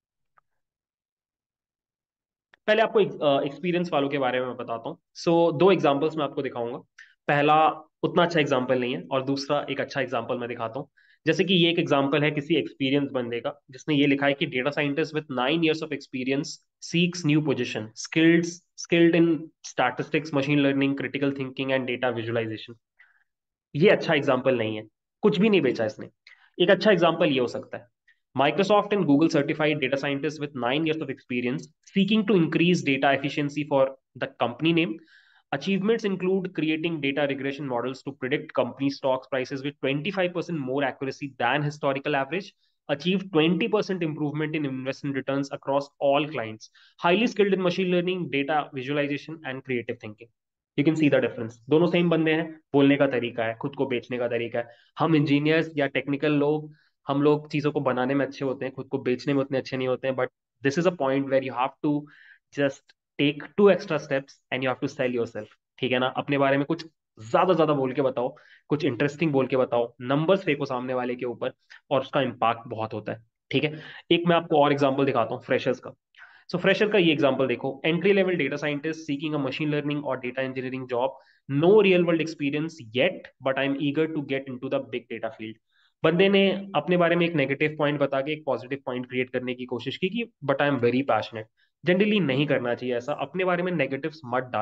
पहले आपको एक्सपीरियंस वालों के बारे में मैं बताता हूँ। सो so, दो एग्जांपल्स मैं आपको दिखाऊंगा। पहला उतना अच्छा एग्जांपल नहीं है, और दूसरा एक अच्छा एग्जांपल मैं दिखाता हूँ। जैसे कि ये एक एग्जांपल है किसी एक्सपीरियंस बंदे का, जिसने ये लिखा है कि data scientist with nine years of experience seeks new position, skilled skilled in statistics, machine learning, critical thinking and data visualization. ये अच्छा एग्जाम्पल नहीं है, कुछ भी नहीं बेचा इसने। एक अच्छा एग्जाम्पल ये हो सकता है, Microsoft and Google certified data scientist with nine years of experience seeking to increase data efficiency for the company name. Achievements include creating data regression models to predict company stocks prices with twenty-five percent more accuracy than historical average, achieved twenty percent improvement in investment returns across all clients, highly skilled in machine learning, data visualization and creative thinking. You can see the difference, दोनों same बंदे हैं, बोलने का तरीका है, खुद को बेचने का तरीका है। हम इंजीनियर्स या टेक्निकल लोग, हम लोग चीजों को बनाने में अच्छे होते हैं, खुद को बेचने में उतने अच्छे नहीं होते हैं। But this is a point where you have to just take two extra steps and you have to sell yourself, ठीक है ना। अपने बारे में कुछ ज्यादा ज्यादा बोल के बताओ, कुछ इंटरेस्टिंग बोल के बताओ, नंबर्स फेंको सामने वाले के ऊपर, और उसका इम्पैक्ट बहुत होता है, ठीक है। एक मैं आपको और एग्जाम्पल दिखाता हूँ फ्रेशर्स का। सो फ्रेशर का ये एग्जांपल देखो, entry level data scientist seeking a machine learning और data engineering job, no real world experience yet but I am eager to get into the big data field. बंदे ने अपने बारे में एक नेगेटिव पॉइंट बता के एक पॉजिटिव पॉइंट क्रिएट करने की कोशिश की कि but I am very passionate. Generally नहीं करना चाहिए ऐसा, अपने बारे में नेगेटिव्स मत डालो,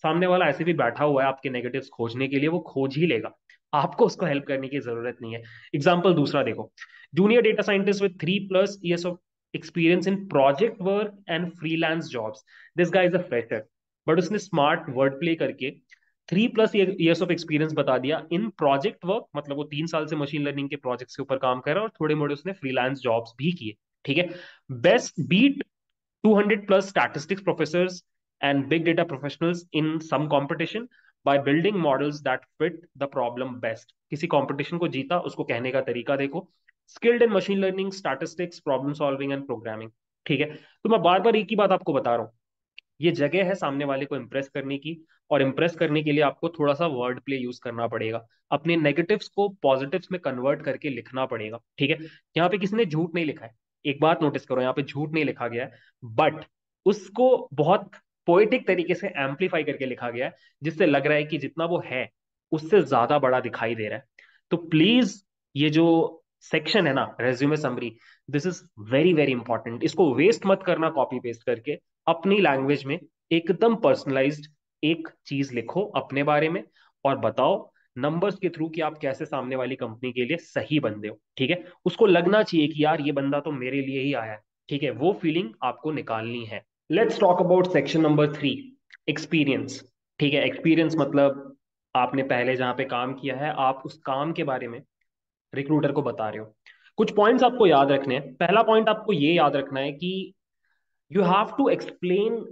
सामने वाला ऐसे भी बैठा हुआ है आपके नेगेटिव्स खोजने के लिए, वो खोज ही लेगा, आपको उसको हेल्प करने की जरूरत नहीं है। एग्जाम्पल दूसरा देखो, junior data scientist with three plus years of experience in project work and freelance jobs, this guy is a fresher, but उसने स्मार्ट वर्ड प्ले करके three plus years of experience बता दिया इन प्रोजेक्ट वर्क, मतलब वो तीन साल से machine learning के प्रोजेक्ट्स के ऊपर काम कर रहा है और थोड़े मोड़े उसने फ्रीलांस जॉब्स भी किए। ठीक है, best beat two hundred plus statistics professors and big data professionals in some competition by building models that fit the problem best। किसी कंपटीशन को जीता, उसको कहने का तरीका देखो, skilled in machine learning, statistics, problem solving and programming. ठीक है, तो मैं बार बार एक ही बात आपको बता रहा हूँ, ये जगह है सामने वाले को इंप्रेस करने की, और इंप्रेस करने के लिए आपको थोड़ा सा वर्ड प्ले यूज करना पड़ेगा, अपने नेगेटिव्स को पॉजिटिव्स में कन्वर्ट करके लिखना पड़ेगा। ठीक है, यहाँ पे किसी ने झूठ नहीं लिखा है, एक बात नोटिस करो, यहाँ पे झूठ नहीं लिखा गया है, बट उसको बहुत पोएटिक तरीके से एम्पलीफाई करके लिखा गया है, जिससे लग रहा है कि जितना वो है उससे ज्यादा बड़ा दिखाई दे रहा है। तो प्लीज, ये जो सेक्शन है ना resume summary, this is very very important, इसको वेस्ट मत करना कॉपी पेस्ट करके, अपनी लैंग्वेज में एकदम पर्सनलाइज्ड एक चीज लिखो अपने बारे में, और बताओ नंबर्स के थ्रू कि आप कैसे सामने वाली कंपनी के लिए सही बंदे हो। ठीक है, उसको लगना चाहिए कि यार ये बंदा तो मेरे लिए ही आया है। ठीक है, वो फीलिंग आपको निकालनी है। Let's talk about section number three, experience. ठीक है, एक्सपीरियंस मतलब आपने पहले जहां पे काम किया है, आप उस काम के बारे में रिक्रूटर को बता रहे हो। कुछ पॉइंट्स आपको याद रखने हैं। पहला पॉइंट आपको ये याद रखना है कि you have to explain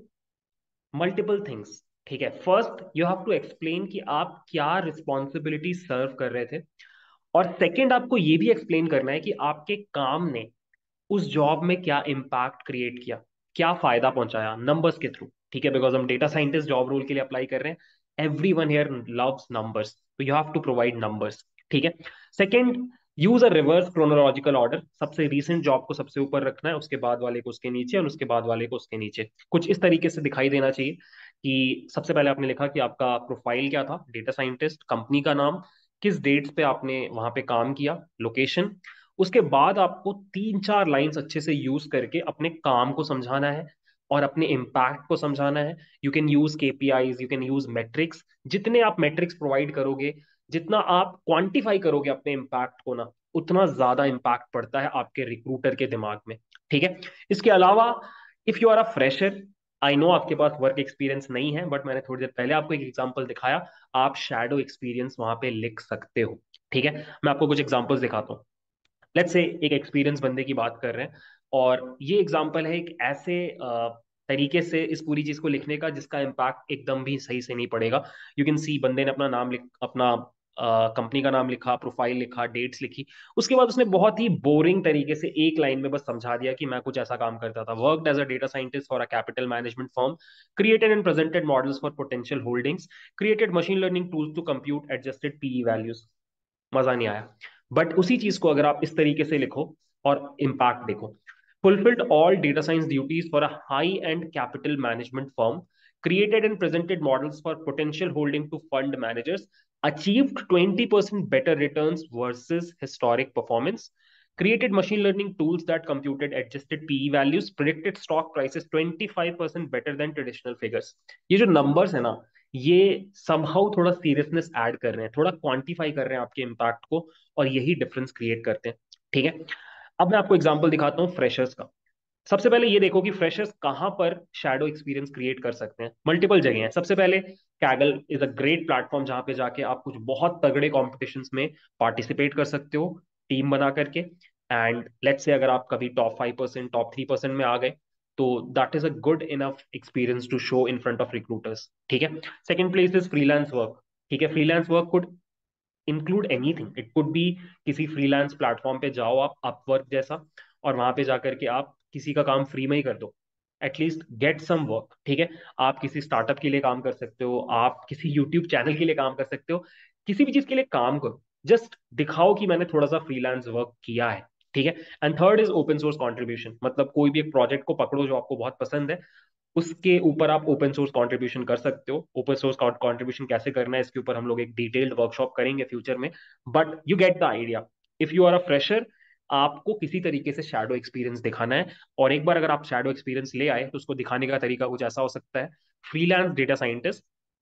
multiple things. ठीक है, first you have to explain कि आप क्या रिस्पॉन्सिबिलिटी सर्व कर रहे थे, और सेकंड आपको ये भी एक्सप्लेन करना है कि आपके काम ने उस जॉब में क्या इम्पैक्ट क्रिएट किया, क्या फायदा पहुंचाया नंबर्स के थ्रू। ठीक है, बिकॉज हम डेटा साइंटिस्ट जॉब रोल के लिए अप्लाई कर रहे हैं, everyone here loves numbers, तो you have to provide numbers. ठीक है, second, use a reverse chronological order, सबसे रीसेंट जॉब को सबसे ऊपर रखना है, उसके बाद वाले को उसके नीचे, और उसके बाद वाले को उसके नीचे। कुछ इस तरीके से दिखाई देना चाहिए कि सबसे पहले आपने लिखा कि आपका प्रोफाइल क्या था, डेटा साइंटिस्ट, कंपनी का नाम, किस डेट्स पे आपने वहां पे काम किया, लोकेशन। उसके बाद आपको तीन चार लाइंस अच्छे से यूज करके अपने काम को समझाना है और अपने इम्पैक्ट को समझाना है। You can use KPIs, you can use metrics, जितने आप मेट्रिक्स प्रोवाइड करोगे, जितना आप क्वांटिफाई करोगे अपने इम्पैक्ट को ना, उतना ज्यादा इम्पैक्ट पड़ता है आपके रिक्रूटर के दिमाग में। ठीक है, इसके अलावा if you are a fresher, I know आपके पास वर्क एक्सपीरियंस नहीं है, बट मैंने थोड़ी देर पहले आपको एक एग्जांपल दिखाया, आप शैडो एक्सपीरियंस वहां पे लिख सकते हो। ठीक है, मैं आपको कुछ एग्जांपल्स दिखाता हूँ। लेट्स से एक एक्सपीरियंस बंदे की बात कर रहे हैं, और ये एग्जांपल है एक ऐसे अ, तरीके से इस पूरी चीज को लिखने का जिसका इम्पैक्ट एकदम भी सही से नहीं पड़ेगा। यू कैन सी बंदे ने अपना नाम लिख, अपना कंपनी का नाम लिखा, प्रोफाइल लिखा, डेट्स लिखी, उसके बाद उसने बहुत ही बोरिंग तरीके से एक लाइन में बस समझा दिया कि मैं कुछ ऐसा काम करता था, worked as a data scientist for a capital management firm, created and presented models for potential holdings, created machine learning tools to compute adjusted PE values. मजा नहीं आया। बट उसी चीज को अगर आप इस तरीके से लिखो और इम्पैक्ट देखो, fulfilled all data science duties for a high end capital management firm, created and presented models for potential holding to fund managers, achieved twenty percent better returns versus historic performance, created machine learning tools that computed adjusted P E values, predicted stock prices twenty-five percent better than traditional figures। ये जो numbers है ना, ये somehow थोड़ा seriousness add कर रहे हैं, थोड़ा क्वांटिफाई कर रहे हैं आपके इम्पैक्ट को, और यही डिफरेंस क्रिएट करते हैं। ठीक है, अब मैं आपको एग्जांपल दिखाता हूँ फ्रेशर्स का। सबसे पहले ये देखो कि फ्रेशर्स कहां पर शैडो एक्सपीरियंस क्रिएट कर सकते हैं। मल्टीपल जगह हैं। सबसे पहले Kaggle is a great platform, जहां पे जाके आप कुछ बहुत तगड़े कॉम्पिटिशन्स में पार्टिसिपेट कर सकते हो टीम बना करके। एंड लेट्स से अगर आप कभी top five percent top three percent में आ गए, तो that is a good enough experience to show in front of recruiters. ठीक है, second place is freelance work. ठीक है, freelance work could include anything, it could be किसी freelance platform पे जाओ आप, अपवर्क जैसा, और वहां पे जाकर के आप किसी का काम फ्री में ही कर दो, एटलीस्ट गेट सम वर्क। ठीक है, आप किसी स्टार्टअप के लिए काम कर सकते हो, आप किसी यूट्यूब चैनल के लिए काम कर सकते हो, किसी भी चीज के लिए काम करो, जस्ट दिखाओ कि मैंने थोड़ा सा फ्रीलांस वर्क किया है। ठीक है, and third is open source contribution, मतलब कोई भी एक प्रोजेक्ट को पकड़ो जो आपको बहुत पसंद है, उसके ऊपर आप ओपन सोर्स कंट्रीब्यूशन कर सकते हो। ओपन सोर्स कंट्रीब्यूशन कैसे करना है, इसके ऊपर हम लोग एक डिटेल्ड वर्कशॉप करेंगे फ्यूचर में, but you get the idea. If you are a fresher, आपको किसी तरीके से शैडो एक्सपीरियंस दिखाना है, और एक बार अगर आप शैडो एक्सपीरियंस ले आए तो उसको दिखाने का तरीका कुछ ऐसा हो सकता है, फ्रीलांस डेटा साइंटिस्ट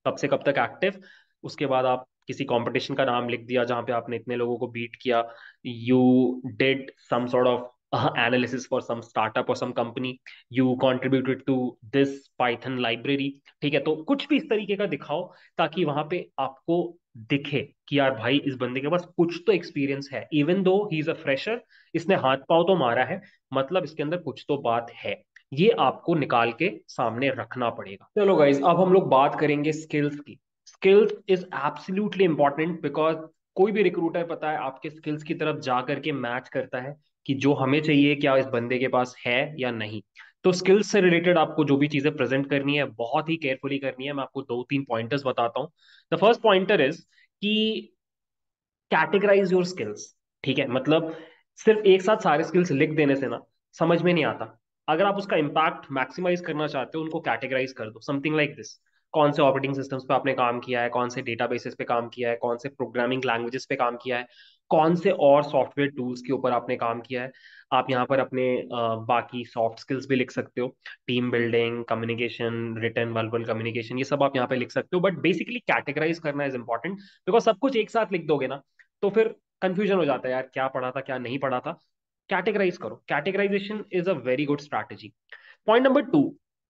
कब से कब तक एक्टिव, उसके बाद आप किसी कंपटीशन का नाम लिख दिया जहां पे आपने इतने लोगों को बीट किया, you did some sort of analysis for some startup और some company, you contributed to this Python library. ठीक है, तो कुछ भी इस तरीके का दिखाओ ताकि वहां पे आपको दिखे कि यार भाई इस बंदे के पास कुछ तो एक्सपीरियंस है, even though he is a fresher, इसने हाथ पांव तो मारा है, मतलब इसके अंदर कुछ तो बात है। ये आपको निकाल के सामने रखना पड़ेगा। चलो गाइज, अब हम लोग बात करेंगे स्किल्स की। Skills is absolutely important because कोई भी रिक्रूटर पता है आपके स्किल्स की तरफ जा करके मैच करता है कि जो हमें चाहिए क्या इस बंदे के पास है या नहीं। तो स्किल्स से रिलेटेड आपको जो भी चीजें प्रेजेंट करनी है बहुत ही केयरफुली करनी है। मैं आपको दो तीन पॉइंटर्स बताता हूँ। द फर्स्ट पॉइंटर इज कि कैटेगराइज योर स्किल्स। ठीक है, मतलब सिर्फ एक साथ सारे स्किल्स लिख देने से ना समझ में नहीं आता। अगर आप उसका इम्पैक्ट मैक्सिमाइज करना चाहते हो, उनको कैटेगराइज कर दो समथिंग लाइक दिस। कौन से ऑपरेटिंग सिस्टम्स पे आपने काम किया है, कौन से डेटाबेसेस पे काम किया है, कौन से प्रोग्रामिंग लैंग्वेजेस पे काम किया है, कौन से और सॉफ्टवेयर टूल्स के ऊपर आपने काम किया है। आप यहाँ पर अपने अ, बाकी सॉफ्ट स्किल्स भी लिख सकते हो, team building, communication, written verbal communication, ये सब आप यहाँ पे लिख सकते हो। बट बेसिकली कैटेगराइज करना इज इंपॉर्टेंट बिकॉज सब कुछ एक साथ लिख दोगे ना तो फिर कंफ्यूजन हो जाता है यार, क्या पढ़ा था क्या नहीं पढ़ा था। कैटेगराइज करो, categorization is a very good strategy. Point number two,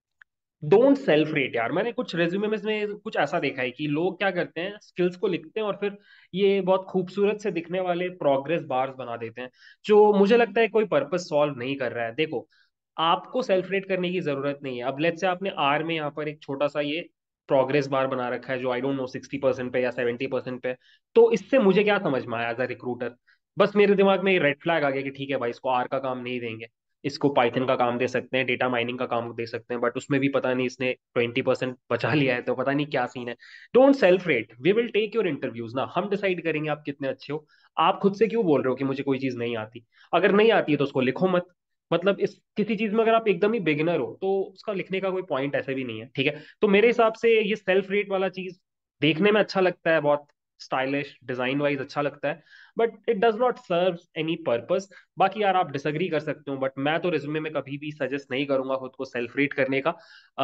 don't self rate. यार मैंने कुछ रेज्यूमे में इसमें कुछ ऐसा देखा है कि लोग क्या करते हैं, स्किल्स को लिखते हैं और फिर ये बहुत खूबसूरत से दिखने वाले प्रोग्रेस बार्स बना देते हैं, जो मुझे लगता है कोई पर्पस सॉल्व नहीं कर रहा है। देखो, आपको सेल्फ रेट करने की जरूरत नहीं है। अब लेट्स से आपने आर में यहाँ पर एक छोटा सा ये प्रोग्रेस बार बना रखा है जो I don't know sixty percent पे या सेवेंटी परसेंट पे। तो इससे मुझे क्या समझ में आया एज अ रिक्रूटर, बस मेरे दिमाग में ये रेड फ्लैग आ गया कि ठीक है भाई, इसको आर का काम नहीं देंगे, इसको पाइथन का काम दे सकते हैं, डेटा माइनिंग का काम दे सकते हैं, बट उसमें भी पता नहीं इसने ट्वेंटी परसेंट बचा लिया है, तो पता नहीं क्या सीन है। Don't self rate, we will take your interviews ना, हम डिसाइड करेंगे आप कितने अच्छे हो। आप खुद से क्यों बोल रहे हो कि मुझे कोई चीज नहीं आती? अगर नहीं आती है तो उसको लिखो मत। मतलब इस किसी चीज में अगर आप एकदम ही बिगिनर हो तो उसका लिखने का कोई पॉइंट ऐसे भी नहीं है। ठीक है, तो मेरे हिसाब से ये सेल्फ रेट वाला चीज देखने में अच्छा लगता है, बहुत स्टाइलिश डिजाइन वाइज अच्छा लगता है, but it does not serve any purpose. बाकी यार आप डिसएग्री कर सकते हो, बट मैं तो रिज्यूमे में कभी भी सजेस्ट नहीं करूंगा खुद को सेल्फ रेट करने का।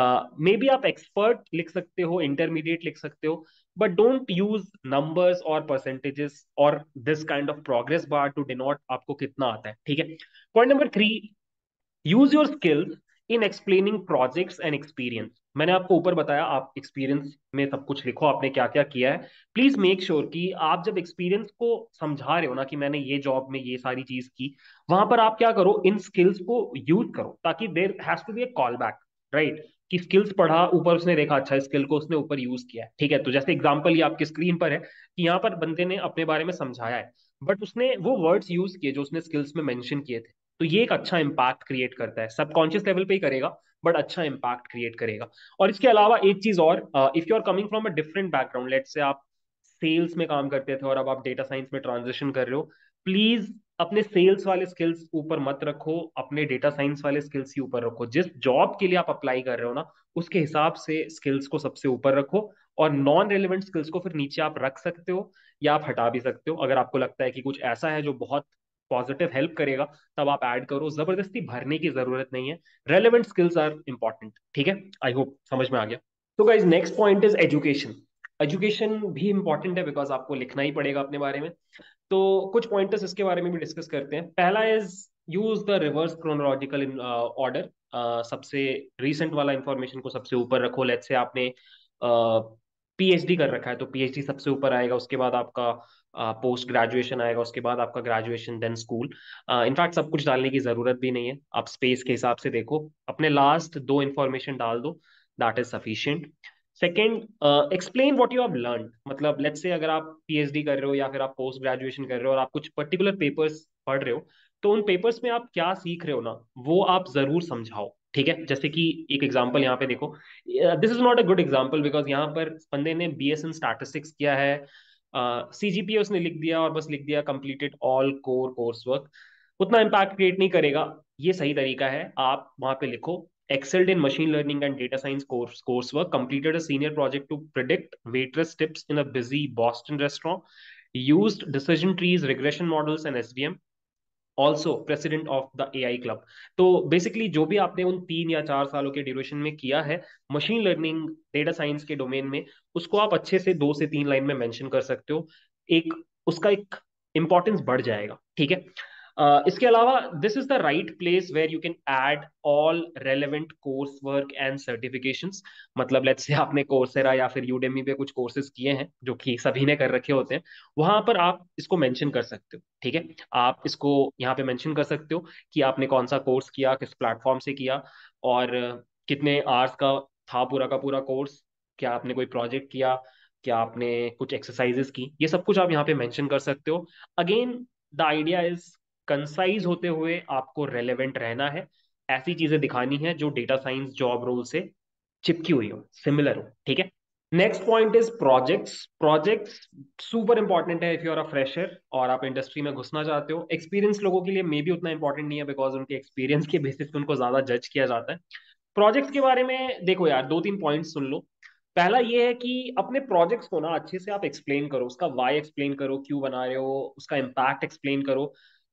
मे बी आप एक्सपर्ट लिख सकते हो, इंटरमीडिएट लिख सकते हो, बट डोंट यूज नंबर्स और परसेंटेजेस और this kind of progress bar to denote आपको कितना आता है। ठीक है, point number three, use your skills in explaining projects and experience. मैंने आपको ऊपर बताया आप एक्सपीरियंस में सब कुछ लिखो आपने क्या क्या किया है। प्लीज मेक श्योर कि आप जब एक्सपीरियंस को समझा रहे हो ना कि मैंने ये जॉब में ये सारी चीज की, वहां पर आप क्या करो, इन स्किल्स को यूज करो ताकि there has to be a call back, right? कि स्किल्स पढ़ा, ऊपर उसने देखा अच्छा स्किल को उसने ऊपर यूज किया है। ठीक है, तो जैसे एग्जांपल ये आपकी स्क्रीन पर है कि यहाँ पर बंदे ने अपने बारे में समझाया है, बट उसने वो वर्ड्स यूज किए जो उसने स्किल्स में मेंशन किए थे। तो ये एक अच्छा इंपैक्ट क्रिएट करता है, सबकॉन्शियस लेवल पे ही करेगा बट अच्छा इंपैक्ट क्रिएट करेगा। और इसके अलावा एक चीज और, if you are coming from a different background, let's say आप सेल्स में काम करते थे और अब आप डेटा साइंस में ट्रांजिशन कर रहे हो, प्लीज अपने सेल्स वाले स्किल्स ऊपर मत रखो, अपने डेटा साइंस वाले स्किल्स ही ऊपर रखो। जिस जॉब के लिए आप अप्लाई कर रहे हो ना उसके हिसाब से स्किल्स को सबसे ऊपर रखो, और नॉन रेलिवेंट स्किल्स को फिर नीचे आप रख सकते हो या आप हटा भी सकते हो। अगर आपको लगता है कि कुछ ऐसा है जो बहुत पॉजिटिव हेल्प करेगा तब आप ऐड करो, जबरदस्ती भरने की जरूरत नहीं है। Relevant skills are important. ठीक है, आई होप समझ में आ गया। तो guys next point is education. Education भी इंपॉर्टेंट है बिकॉज आपको लिखना ही पड़ेगा अपने बारे में। तो कुछ पॉइंटर्स इसके बारे में भी डिस्कस करते हैं। पहला is use the reverse chronological order. सबसे रीसेंट वाला इंफॉर्मेशन को सबसे ऊपर रखो। लेट्स से आपने पीएचडी कर रखा है तो पीएचडी सबसे ऊपर आएगा, उसके बाद आपका पोस्ट ग्रेजुएशन आएगा, उसके बाद आपका ग्रेजुएशन देन स्कूल। इनफैक्ट सब कुछ डालने की जरूरत भी नहीं है, आप स्पेस के हिसाब से देखो, अपने लास्ट दो इंफॉर्मेशन डाल दो, that is sufficient. Second, explain what you have learn. मतलब लेट्स से अगर आप पीएचडी कर रहे हो या फिर आप पोस्ट ग्रेजुएशन कर रहे हो और आप कुछ पर्टिकुलर पेपर्स पढ़ रहे हो, तो उन पेपर्स में आप क्या सीख रहे हो ना वो आप जरूर समझाओ। ठीक है, जैसे कि एक एग्जांपल यहाँ पे देखो, this is not a good example because यहाँ पर बंदे ने बीएस इन स्टैटिस्टिक्स किया है, सीजीपीए उसने लिख दिया और बस लिख दिया completed all core course work, उतना इम्पैक्ट क्रिएट नहीं करेगा। ये सही तरीका है, आप वहां पे लिखो excelled in machine learning and data science course coursework, completed a senior project to predict waitress tips in a busy Boston restaurant, used decision trees, regression models, and S V M, also president of the A I club. तो basically जो भी आपने उन तीन या चार सालों के ड्यूरेशन में किया है मशीन लर्निंग डेटा साइंस के डोमेन में, उसको आप अच्छे से दो से तीन लाइन में मेंशन कर सकते हो। एक उसका एक इंपॉर्टेंस बढ़ जाएगा, ठीक है। Uh, इसके अलावा this is the right place where you can add all relevant course work and certifications. मतलब लेट्स से आपने कोर्सेरा या फिर यूडेमी पे कुछ कोर्सेज किए हैं जो कि सभी ने कर रखे होते हैं, वहां पर आप इसको मेंशन कर सकते हो, ठीक है। आप इसको यहाँ पे मेंशन कर सकते हो कि आपने कौन सा कोर्स किया, किस प्लेटफॉर्म से किया, और कितने आवर्स का था पूरा का पूरा कोर्स, क्या आपने कोई प्रोजेक्ट किया, क्या आपने कुछ एक्सरसाइजेस की, ये सब कुछ आप यहाँ पे मेंशन कर सकते हो। Again the idea is concise होते हुए आपको रेलेवेंट रहना है, ऐसी चीजें दिखानी है जो डेटा साइंस जॉब रोल से चिपकी हुई हो, सिमिलर हो, ठीक है। Next point is projects. Projects super important है if you are a fresher और आप इंडस्ट्री में घुसना चाहते हो। एक्सपीरियंस लोगों के लिए मे भी उतना इंपॉर्टेंट नहीं है, बिकॉज उनके एक्सपीरियंस के बेसिस पे उनको ज्यादा जज किया जाता है। प्रोजेक्ट्स के बारे में देखो यार, दो तीन पॉइंट सुन लो। पहला ये है कि अपने प्रोजेक्ट्स को ना अच्छे से आप एक्सप्लेन करो, उसका वाई एक्सप्लेन करो, क्यों बना रहे हो, उसका इम्पैक्ट एक्सप्लेन करो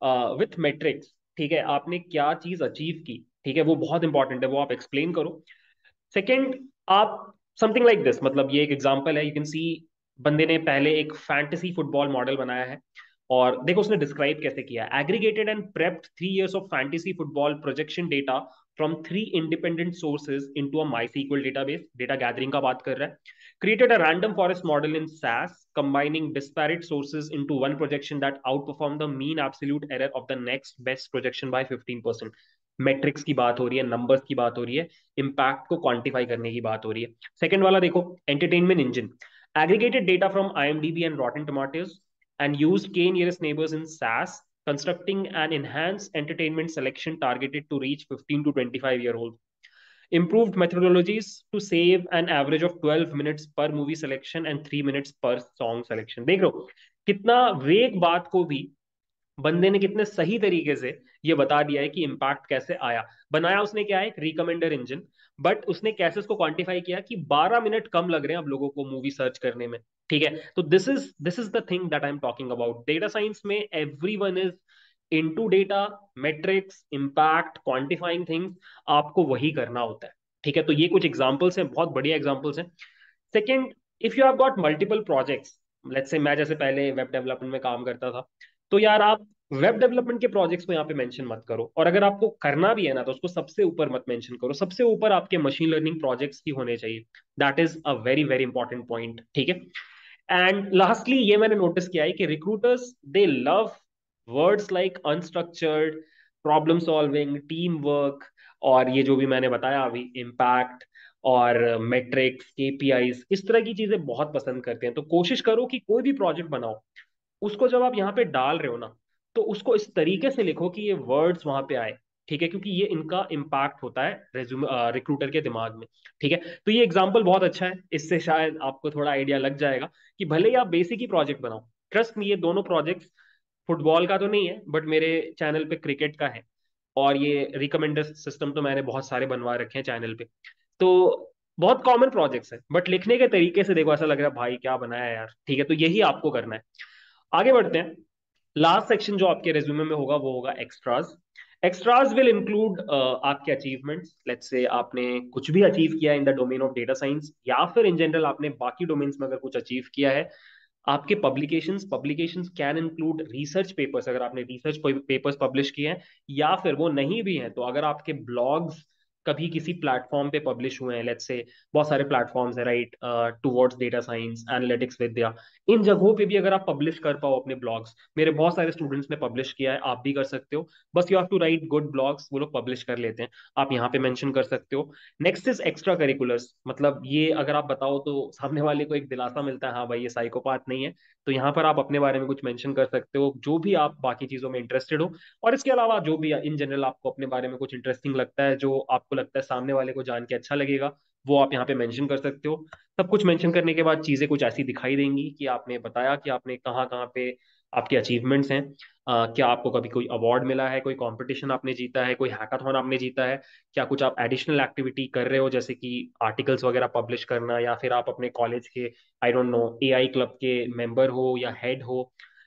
विथ मेट्रिक्स, ठीक है। आपने क्या चीज अचीव की, ठीक है, वो बहुत इंपॉर्टेंट है, वो आप एक्सप्लेन करो। सेकेंड, आप समथिंग लाइक दिस, मतलब ये एक एग्जांपल है, यू कैन सी बंदे ने पहले एक फैंटेसी फुटबॉल मॉडल बनाया है, और देखो उसने डिस्क्राइब कैसे किया। Aggregated and prepped three years of fantasy football projection data from three independent sources into a MySQL database, data gathering का बात कर रहा है। Created a random forest model in SAS combining disparate sources into one projection that outperform the mean absolute error of the next best projection by fifteen percent। Metrics की बात हो रही है, नंबर्स की बात हो रही है, इम्पैक्ट को क्वांटिफाई करने की बात हो रही है। सेकंड वाला देखो, entertainment engine. Aggregated data from IMDb and Rotten Tomatoes and used k nearest neighbors in SaaS, constructing an enhanced entertainment selection targeted to reach fifteen to twenty-five year olds. Improved methodologies to save an average of twelve minutes per movie selection and three minutes per song selection। देख लो कितना वेग बात को भी बंदे ने कितने सही तरीके से ये बता दिया है कि इम्पैक्ट कैसे आया। बनाया उसने क्या है, एक रिकमेंडर इंजन, बट उसने कैसे उसको क्वांटिफाई किया कि बारह मिनट कम लग रहे हैं अब लोगों को मूवी सर्च करने में, ठीक है। तो this is this is the thing that I am talking about. Data science में everyone is into data, metrics, impact, quantifying things, आपको वही करना होता है, ठीक है। तो ये कुछ एग्जांपल्स हैं, बहुत बढ़िया एग्जांपल्स हैं। Second, if you have got multiple projects, let's say मैं जैसे पहले वेब डेवलपमेंट में काम करता था, तो यार आप वेब डेवलपमेंट के प्रोजेक्ट्स को यहाँ पे मेंशन मत करो, और अगर आपको करना भी है ना तो उसको सबसे ऊपर मत मेंशन करो, सबसे ऊपर आपके मशीन लर्निंग प्रोजेक्ट्स ही होने चाहिए। That is a very very important point, ठीक है। एंड लास्टली ये मैंने नोटिस किया है कि recruiters they love words like unstructured, problem solving, team work, और ये जो भी मैंने बताया अभी, इम्पैक्ट और मेट्रिक्स, केपीआईज, इस तरह की चीजें बहुत पसंद करते हैं। तो कोशिश करो कि कोई भी प्रोजेक्ट बनाओ, उसको जब आप यहाँ पे डाल रहे हो ना, तो उसको इस तरीके से लिखो कि ये वर्ड्स वहां पे आए, ठीक है, क्योंकि ये इनका इम्पैक्ट होता है रेज्यूम रिक्रूटर के दिमाग में, ठीक है। तो ये एग्जांपल बहुत अच्छा है, इससे शायद आपको थोड़ा आइडिया लग जाएगा कि भले ही आप बेसिक ही प्रोजेक्ट बनाओ, ट्रस्ट मी, ये दोनों प्रोजेक्ट्स फुटबॉल का तो नहीं है बट मेरे चैनल पे क्रिकेट का है, और ये रिकमेंडर सिस्टम तो मैंने बहुत सारे बनवा रखे हैं चैनल पे। तो बहुत कॉमन प्रोजेक्ट्स है, बट लिखने के तरीके से देखो ऐसा लग रहा है भाई क्या बनाया है यार, ठीक है। तो यही आपको करना है। आगे बढ़ते हैं। लास्ट सेक्शन जो आपके रेज्यूमे में होगा वो होगा एक्स्ट्राज। एक्स्ट्राज विल इंक्लूड आपके अचीवमेंट्स, लेट्स से आपने कुछ भी अचीव किया in the domain of data science, या फिर इन जनरल आपने बाकी डोमेन्स में अगर कुछ अचीव किया है। आपके publications publications can include research papers, अगर आपने रिसर्च पेपर्स पब्लिश किए हैं, या फिर वो नहीं भी हैं तो अगर आपके ब्लॉग्स कभी किसी प्लेटफॉर्म पे पब्लिश हुए हैं, लेट्स से बहुत सारे प्लेटफॉर्म्स है right, Towards Data Science, Analytics Vidhya, इन जगहों पे भी अगर आप पब्लिश कर पाओ अपने ब्लॉग्स, मेरे बहुत सारे स्टूडेंट्स ने पब्लिश किया है, आप भी कर सकते हो। बस you have to write good blogs, वो लोग पब्लिश कर लेते हैं, आप यहाँ पे मेंशन कर सकते हो। नेक्स्ट इज एक्स्ट्रा करिकुलर्स, मतलब ये अगर आप बताओ तो सामने वाले को एक दिलासा मिलता है, हाँ भाई ये साइकोपाथ नहीं है। तो यहाँ पर आप अपने बारे में कुछ मेंशन कर सकते हो, जो भी आप बाकी चीजों में इंटरेस्टेड हो, और इसके अलावा जो भी इन जनरल आपको अपने बारे में कुछ इंटरेस्टिंग लगता है, जो आपको लगता है सामने वाले को जान के अच्छा लगेगा, वो आप यहाँ पे मेंशन कर सकते हो। सब कुछ मेंशन करने के बाद चीजें कुछ ऐसी दिखाई देंगी कि आपने बताया कि आपने कहाँ कहाँ पे आपके अचीवमेंट्स हैं। अ, क्या आपको कभी कोई अवार्ड मिला है, कोई कंपटीशन आपने जीता है, कोई हैकाथॉन आपने जीता है, क्या कुछ आप एडिशनल एक्टिविटी कर रहे हो जैसे कि आर्टिकल्स वगैरह पब्लिश करना, या फिर आप अपने कॉलेज के I don't know AI club के मेंबर हो या हेड हो,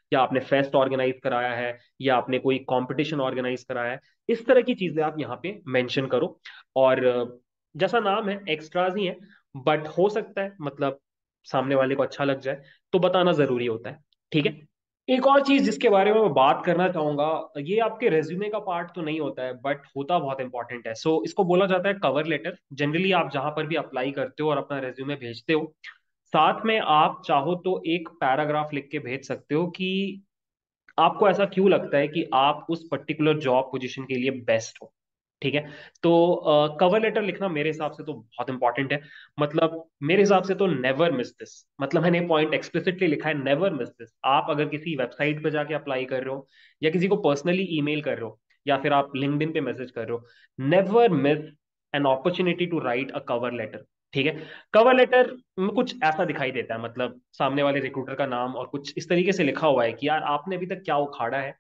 या आपने फेस्ट ऑर्गेनाइज कराया है, या आपने कोई कंपटीशन ऑर्गेनाइज कराया है। इस तरह की चीजें आप यहाँ पे मेंशन करो। और अ, जैसा नाम है एक्स्ट्राज ही है, बट हो सकता है मतलब सामने वाले को अच्छा लग जाए, तो बताना जरूरी होता है। ठीक है। एक और चीज जिसके बारे में मैं बात करना चाहूंगा, ये आपके रेज्यूमे का पार्ट तो नहीं होता है बट होता बहुत इंपॉर्टेंट है। सो इसको बोला जाता है कवर लेटर। जनरली आप जहां पर भी अप्लाई करते हो और अपना रेज्यूमे भेजते हो, साथ में आप चाहो तो एक पैराग्राफ लिख के भेज सकते हो कि आपको ऐसा क्यों लगता है कि आप उस पर्टिकुलर जॉब पोजीशन के लिए बेस्ट हो। ठीक है। तो कवर लेटर लिखना मेरे हिसाब से तो बहुत इंपॉर्टेंट है। मतलब मेरे हिसाब से तो नेवर मिस दिस। मतलब मैंने पॉइंट एक्सप्लिसिटली लिखा है, नेवर मिस दिस। आप अगर किसी वेबसाइट पे जाके अप्लाई कर रहे हो, या किसी को पर्सनली ईमेल कर रहे हो, या फिर आप लिंक्डइन पे मैसेज कर रहे हो, never miss an opportunity to write a cover letter. ठीक है। कवर लेटर में कुछ ऐसा दिखाई देता है, मतलब सामने वाले रिक्रूटर का नाम और कुछ इस तरीके से लिखा हुआ है कि यार आपने अभी तक क्या उखाड़ा है,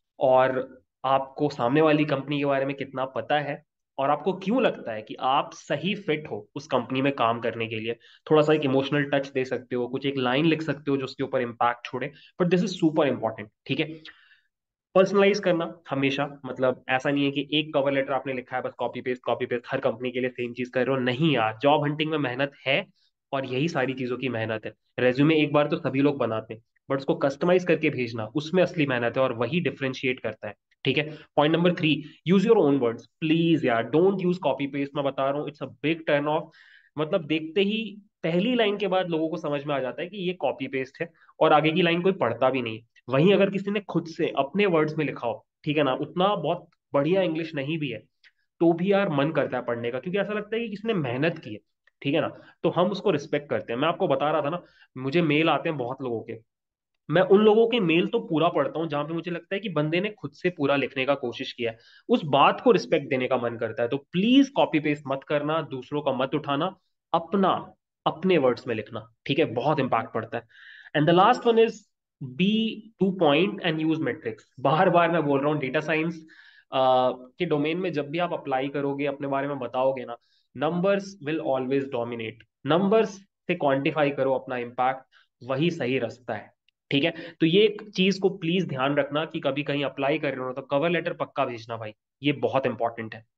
और आपको सामने वाली कंपनी के बारे में कितना पता है, और आपको क्यों लगता है कि आप सही फिट हो उस कंपनी में काम करने के लिए। थोड़ा सा एक इमोशनल टच दे सकते हो, कुछ एक लाइन लिख सकते हो जो उसके ऊपर इम्पैक्ट छोड़े। But this is super important. ठीक है। पर्सनलाइज करना हमेशा, मतलब ऐसा नहीं है कि एक कवर लेटर आपने लिखा है बस कॉपी पेस्ट कॉपी पेस्ट हर कंपनी के लिए सेम चीज कर रहे हो। नहीं यार, जॉब हंटिंग में मेहनत है, और यही सारी चीजों की मेहनत है। रेज्यूमे एक बार तो सभी लोग बनाते हैं, बट उसको कस्टमाइज करके भेजना, उसमें असली मेहनत है, और वही डिफरेंशिएट करता है। ठीक है। Point number three, use your own words please यार, डोंट यूज कॉपी पेस्ट। मैं बता रहा हूँ, it's a big turn off. मतलब देखते ही पहली लाइन के बाद लोगों को समझ में आ जाता है कि ये कॉपी पेस्ट है, और आगे की लाइन कोई पढ़ता भी नहीं है। वहीं अगर किसी ने खुद से अपने वर्ड्स में लिखा हो, ठीक है ना, उतना बहुत बढ़िया इंग्लिश नहीं भी है, तो भी यार मन करता है पढ़ने का, क्योंकि ऐसा लगता है कि किसने मेहनत की है। ठीक है ना। तो हम उसको रिस्पेक्ट करते हैं। मैं आपको बता रहा था ना, मुझे मेल आते हैं बहुत लोगों के, मैं उन लोगों के मेल तो पूरा पढ़ता हूँ जहां पे मुझे लगता है कि बंदे ने खुद से पूरा लिखने का कोशिश किया है। उस बात को रिस्पेक्ट देने का मन करता है। तो प्लीज कॉपी पेस्ट मत करना, दूसरों का मत उठाना, अपना अपने वर्ड्स में लिखना। ठीक है। बहुत इंपैक्ट पड़ता है। And the last one is be to point and use metrics. बार बार मैं बोल रहा हूँ, डेटा साइंस के डोमेन में जब भी आप अप्लाई करोगे, अपने बारे में बताओगे ना, numbers will always dominate. Numbers से क्वांटिफाई करो अपना इम्पैक्ट, वही सही रास्ता है। ठीक है। तो ये एक चीज को प्लीज ध्यान रखना कि कभी कहीं अप्लाई कर रहे हो तो कवर लेटर पक्का भेजना भाई, ये बहुत इंपॉर्टेंट है।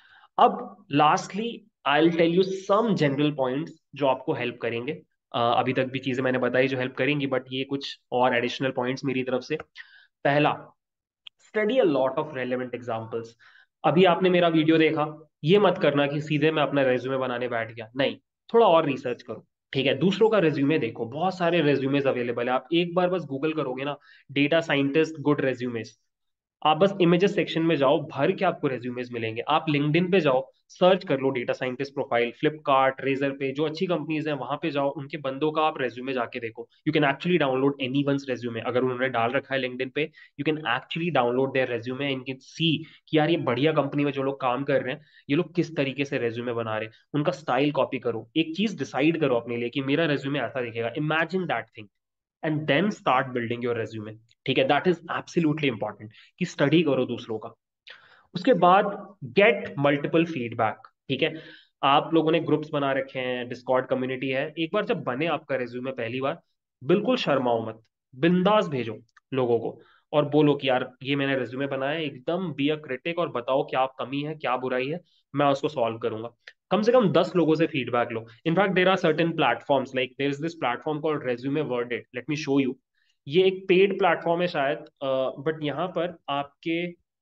अब lastly I will tell you some general points जो आपको हेल्प करेंगे। अ, अभी तक भी चीजें मैंने बताई जो हेल्प करेंगी, बट ये कुछ और एडिशनल पॉइंट्स मेरी तरफ से। पहला, study a lot of relevant examples. अभी आपने मेरा वीडियो देखा, ये मत करना कि सीधे मैं अपना रेज्यूमे बनाने बैठ गया, नहीं, थोड़ा और रिसर्च करो। ठीक है। दूसरों का रेज्यूमे देखो, बहुत सारे रेज्यूमेज अवेलेबल है। आप एक बार बस गूगल करोगे ना, डेटा साइंटिस्ट गुड रेज्यूमेज, आप बस इमेजेस सेक्शन में जाओ, भर के आपको रेज्यूमेज मिलेंगे। आप लिंक्डइन पे जाओ, सर्च कर लो data scientist profile, Flipkart, Razorpay, जो अच्छी कंपनीज हैं वहां पे जाओ, उनके बंदों का आप रेज्यूमे जाके देखो। You can actually download anyone's resume. अगर उन्होंने डाल रखा है लिंक्डइन पे, you can actually download their resume and can see कि यार ये बढ़िया कंपनी में जो लोग काम कर रहे हैं, ये लोग किस तरीके से रेज्यूमे बना रहे हैं। उनका स्टाइल कॉपी करो, एक चीज डिसाइड करो अपने लिए कि मेरा रेज्यूमे ऐसा दिखेगा, imagine that thing, and then start building your resume. ठीक है। दैट इज एब्सोल्युटली इंपॉर्टेंट कि स्टडी करो दूसरों का। उसके बाद गेट मल्टीपल फीडबैक। ठीक है। आप लोगों ने ग्रुप्स बना रखे हैं, डिस्कॉर्ड कम्युनिटी है, एक बार जब बने आपका रेज्यूमे पहली बार, बिल्कुल शर्माओ मत, बिंदास भेजो लोगों को, और बोलो कि यार ये मैंने रेज्यूमे बनाया है, एकदम बी अ क्रिटिक, और बताओ क्या कमी है क्या बुराई है, मैं उसको सॉल्व करूंगा। कम से कम दस लोगों से फीडबैक लो। In fact there are certain platforms, like there is this platform called Resume Worded, let me show you. ये एक पेड प्लेटफॉर्म है शायद, बट यहाँ पर आपके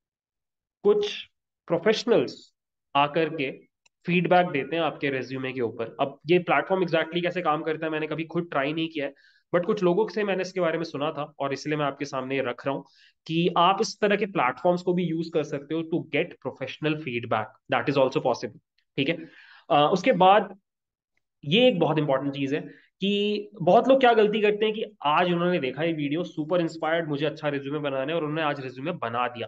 कुछ प्रोफेशनल्स आकर के फीडबैक देते हैं आपके रेज्यूमे के ऊपर। अब ये प्लेटफॉर्म एग्जैक्टली कैसे काम करता है मैंने कभी खुद ट्राई नहीं किया है, बट कुछ लोगों से मैंने इसके बारे में सुना था, और इसलिए मैं आपके सामने ये रख रहा हूँ कि आप इस तरह के प्लेटफॉर्म्स को भी यूज कर सकते हो to get professional feedback. That is also possible. ठीक है। अ, उसके बाद ये एक बहुत इंपॉर्टेंट चीज है कि बहुत लोग क्या गलती करते हैं कि आज उन्होंने देखा ये वीडियो, सुपर इंस्पायर्ड, मुझे अच्छा रिज्यूमे बनाना है, और उन्होंने आज रिज्यूमे बना दिया।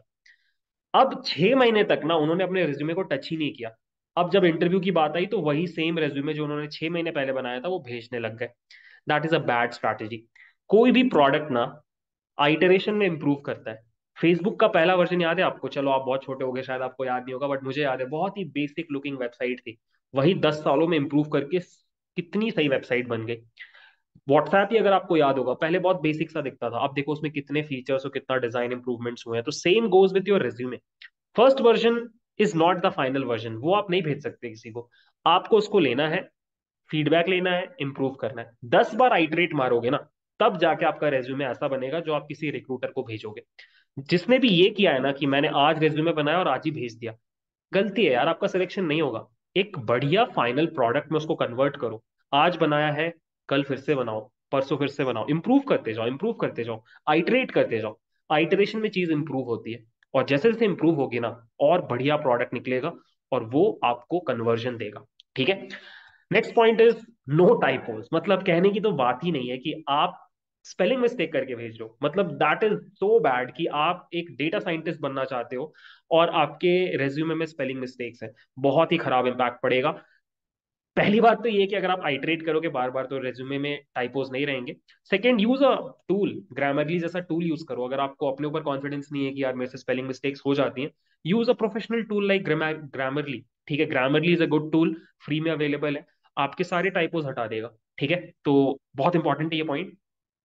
अब छह महीने तक ना उन्होंने अपने रिज्यूमे को टच ही नहीं किया। अब जब इंटरव्यू की बात आई तो वही सेम रेज्यूमे जो उन्होंने छह महीने पहले बनाया था वो भेजने लग गए। That is a bad strategy. कोई भी प्रोडक्ट ना आइटरेशन में इंप्रूव करता है। फेसबुक का पहला वर्जन याद है आपको? चलो आप बहुत छोटे हो गए, शायद आपको याद नहीं होगा, बट मुझे याद है, बहुत ही बेसिक लुकिंग वेबसाइट थी। वही दस सालों में इंप्रूव करके कितनी सही वेबसाइट बन गई। व्हाट्सएप ही अगर आपको याद होगा, पहले बहुत बेसिक सा दिखता था, अब देखो उसमें कितने फीचर्स और कितना डिजाइन इंप्रूवमेंट्स हुए हैं। तो same goes with your resume. First version is not the final version, वो आप नहीं भेज सकते किसी को। आपको उसको लेना है, फीडबैक लेना है, इंप्रूव करना है। दस बार आइटरेट मारोगे ना, तब जाके आपका रेज्यूमे ऐसा बनेगा जो आप किसी रिक्रूटर को भेजोगे। जिसने भी ये किया है ना कि मैंने आज रेज्यूमे बनाया और आज ही भेज दिया, गलती है यार, आपका सिलेक्शन नहीं होगा। एक बढ़िया फाइनल प्रोडक्ट में उसको कन्वर्ट करो। आज बनाया है, कल फिर से बनाओ, परसों फिर से बनाओ, इंप्रूव करते जाओ, इंप्रूव करते जाओ, आइटरेट करते जाओ। आइटरेशन में चीज इंप्रूव होती है, और जैसे जैसे इंप्रूव होगी ना, और बढ़िया प्रोडक्ट निकलेगा, और वो आपको कन्वर्जन देगा। ठीक है। Next point is no typos. मतलब कहने की तो बात ही नहीं है कि आप स्पेलिंग मिस्टेक करके भेज रहे हो। मतलब दैट इज सो बैड कि आप एक डेटा साइंटिस्ट बनना चाहते हो और आपके रेज्यूमे में स्पेलिंग मिस्टेक्स है, बहुत ही खराब इम्पैक्ट पड़ेगा। पहली बात तो ये है कि अगर आप आइटरेट करोगे बार बार, तो रेज्यूमे में टाइपोज नहीं रहेंगे। Second, use a tool, Grammarly जैसा टूल यूज करो। अगर आपको अपने ऊपर कॉन्फिडेंस नहीं है कि यार मेरे से स्पेलिंग मिस्टेक्स हो जाती हैं, use a professional tool like Grammarly. ठीक है, Grammarly is a good tool, free में अवेलेबल है, आपके सारे टाइपोज हटा देगा। ठीक है, तो बहुत इंपॉर्टेंट है ये पॉइंट।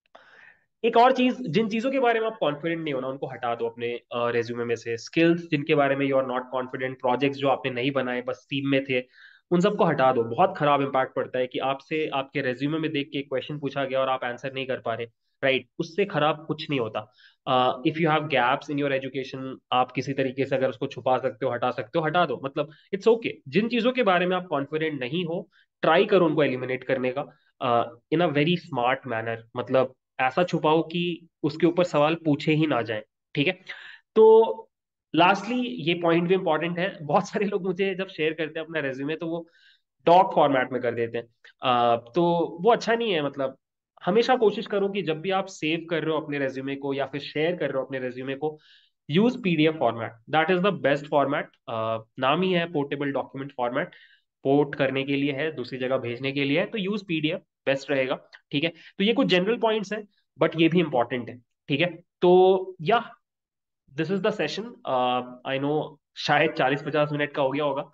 एक और चीज, जिन चीजों के बारे में आप कॉन्फिडेंट नहीं हो ना, उनको हटा दो अपने रेज्यूमे में से। स्किल्स जिनके बारे में you are not confident, projects जो आपने नहीं बनाए, बस टीम में थे, उन सबको हटा दो। बहुत खराब इंपैक्ट पड़ता है कि आपसे आपके रेज्यूमे में देख के एक क्वेश्चन पूछा गया और आप आंसर नहीं कर पा रहे। राइट, उससे खराब कुछ नहीं होता। If you have gaps in your education, आप किसी तरीके से अगर उसको छुपा सकते हो, हटा सकते हो, हटा दो। मतलब इट्स ओके okay. जिन चीजों के बारे में आप कॉन्फिडेंट नहीं हो, ट्राई करो उनको एलिमिनेट करने का, in a very smart manner. मतलब ऐसा छुपाओ कि उसके ऊपर सवाल पूछे ही ना जाए। ठीक है। तो लास्टली, ये पॉइंट भी इंपॉर्टेंट है, बहुत सारे लोग मुझे जब शेयर करते हैं अपना रेज्यूमे, तो वो डॉक फॉर्मेट में कर देते हैं। अ, तो वो अच्छा नहीं है। मतलब हमेशा कोशिश करो कि जब भी आप सेव कर रहे हो अपने रेज्यूमे को या फिर शेयर कर रहे हो अपने रेज्यूमे को, use PDF format. That is the best format. नाम ही है पोर्टेबल डॉक्यूमेंट फॉर्मेट, पोर्ट करने के लिए है, दूसरी जगह भेजने के लिए है, तो यूज पीडीएफ बेस्ट रहेगा। ठीक है। तो ये कुछ जनरल पॉइंट्स हैं, बट ये भी इंपॉर्टेंट है। ठीक है। तो yeah this is the session. I know शायद चालीस पचास मिनट का हो गया होगा,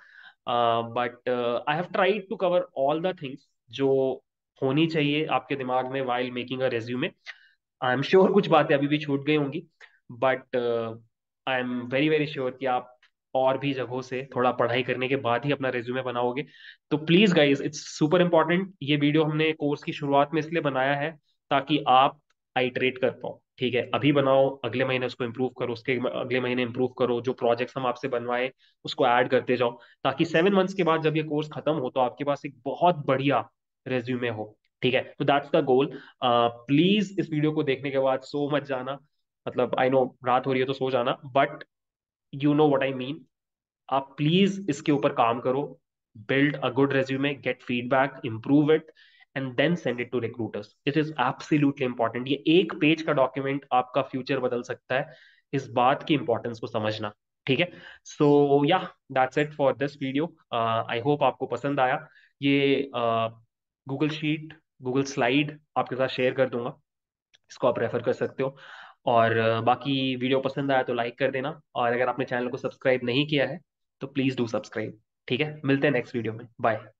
but I have tried to cover all the things जो होनी चाहिए आपके दिमाग में while making a resume. I am sure कुछ बातें अभी भी छूट गई होंगी, but I am very very sure कि आप और भी जगहों से थोड़ा पढ़ाई करने के बाद ही अपना रेज्यूमे बनाओगे। तो please guys, it's super important. ये वीडियो हमने कोर्स की शुरुआत में इसलिए बनाया है ताकि आप आइटरेट कर पाओ। ठीक है, अभी बनाओ, अगले महीने उसको इंप्रूव करो, उसके अगले महीने इंप्रूव करो, जो प्रोजेक्ट्स हम आपसे बनवाए उसको ऐड करते जाओ, ताकि सेवन मंथ्स के बाद जब ये कोर्स खत्म हो तो आपके पास एक बहुत बढ़िया रेज्यूमे हो। ठीक है, तो दैट्स द गोल। प्लीज इस वीडियो को देखने के बाद सो मत जाना। मतलब आई नो रात हो रही है तो सो जाना, but you know what I mean. आप प्लीज इसके ऊपर काम करो, build a good resume, get feedback, improve it, and then send it to recruiters. It is absolutely important. ये एक पेज का डॉक्यूमेंट आपका फ्यूचर बदल सकता है, इस बात की इंपॉर्टेंस को समझना। ठीक है। So yeah, that's it for this video. I hope आपको पसंद आया। ये गूगल शीट, गूगल स्लाइड आपके साथ शेयर कर दूंगा, इसको आप रेफर कर सकते हो। और अ, बाकी वीडियो पसंद आया तो लाइक कर देना, और अगर आपने चैनल को सब्सक्राइब नहीं किया है तो प्लीज डू सब्सक्राइब। ठीक है, मिलते हैं नेक्स्ट वीडियो में। बाय।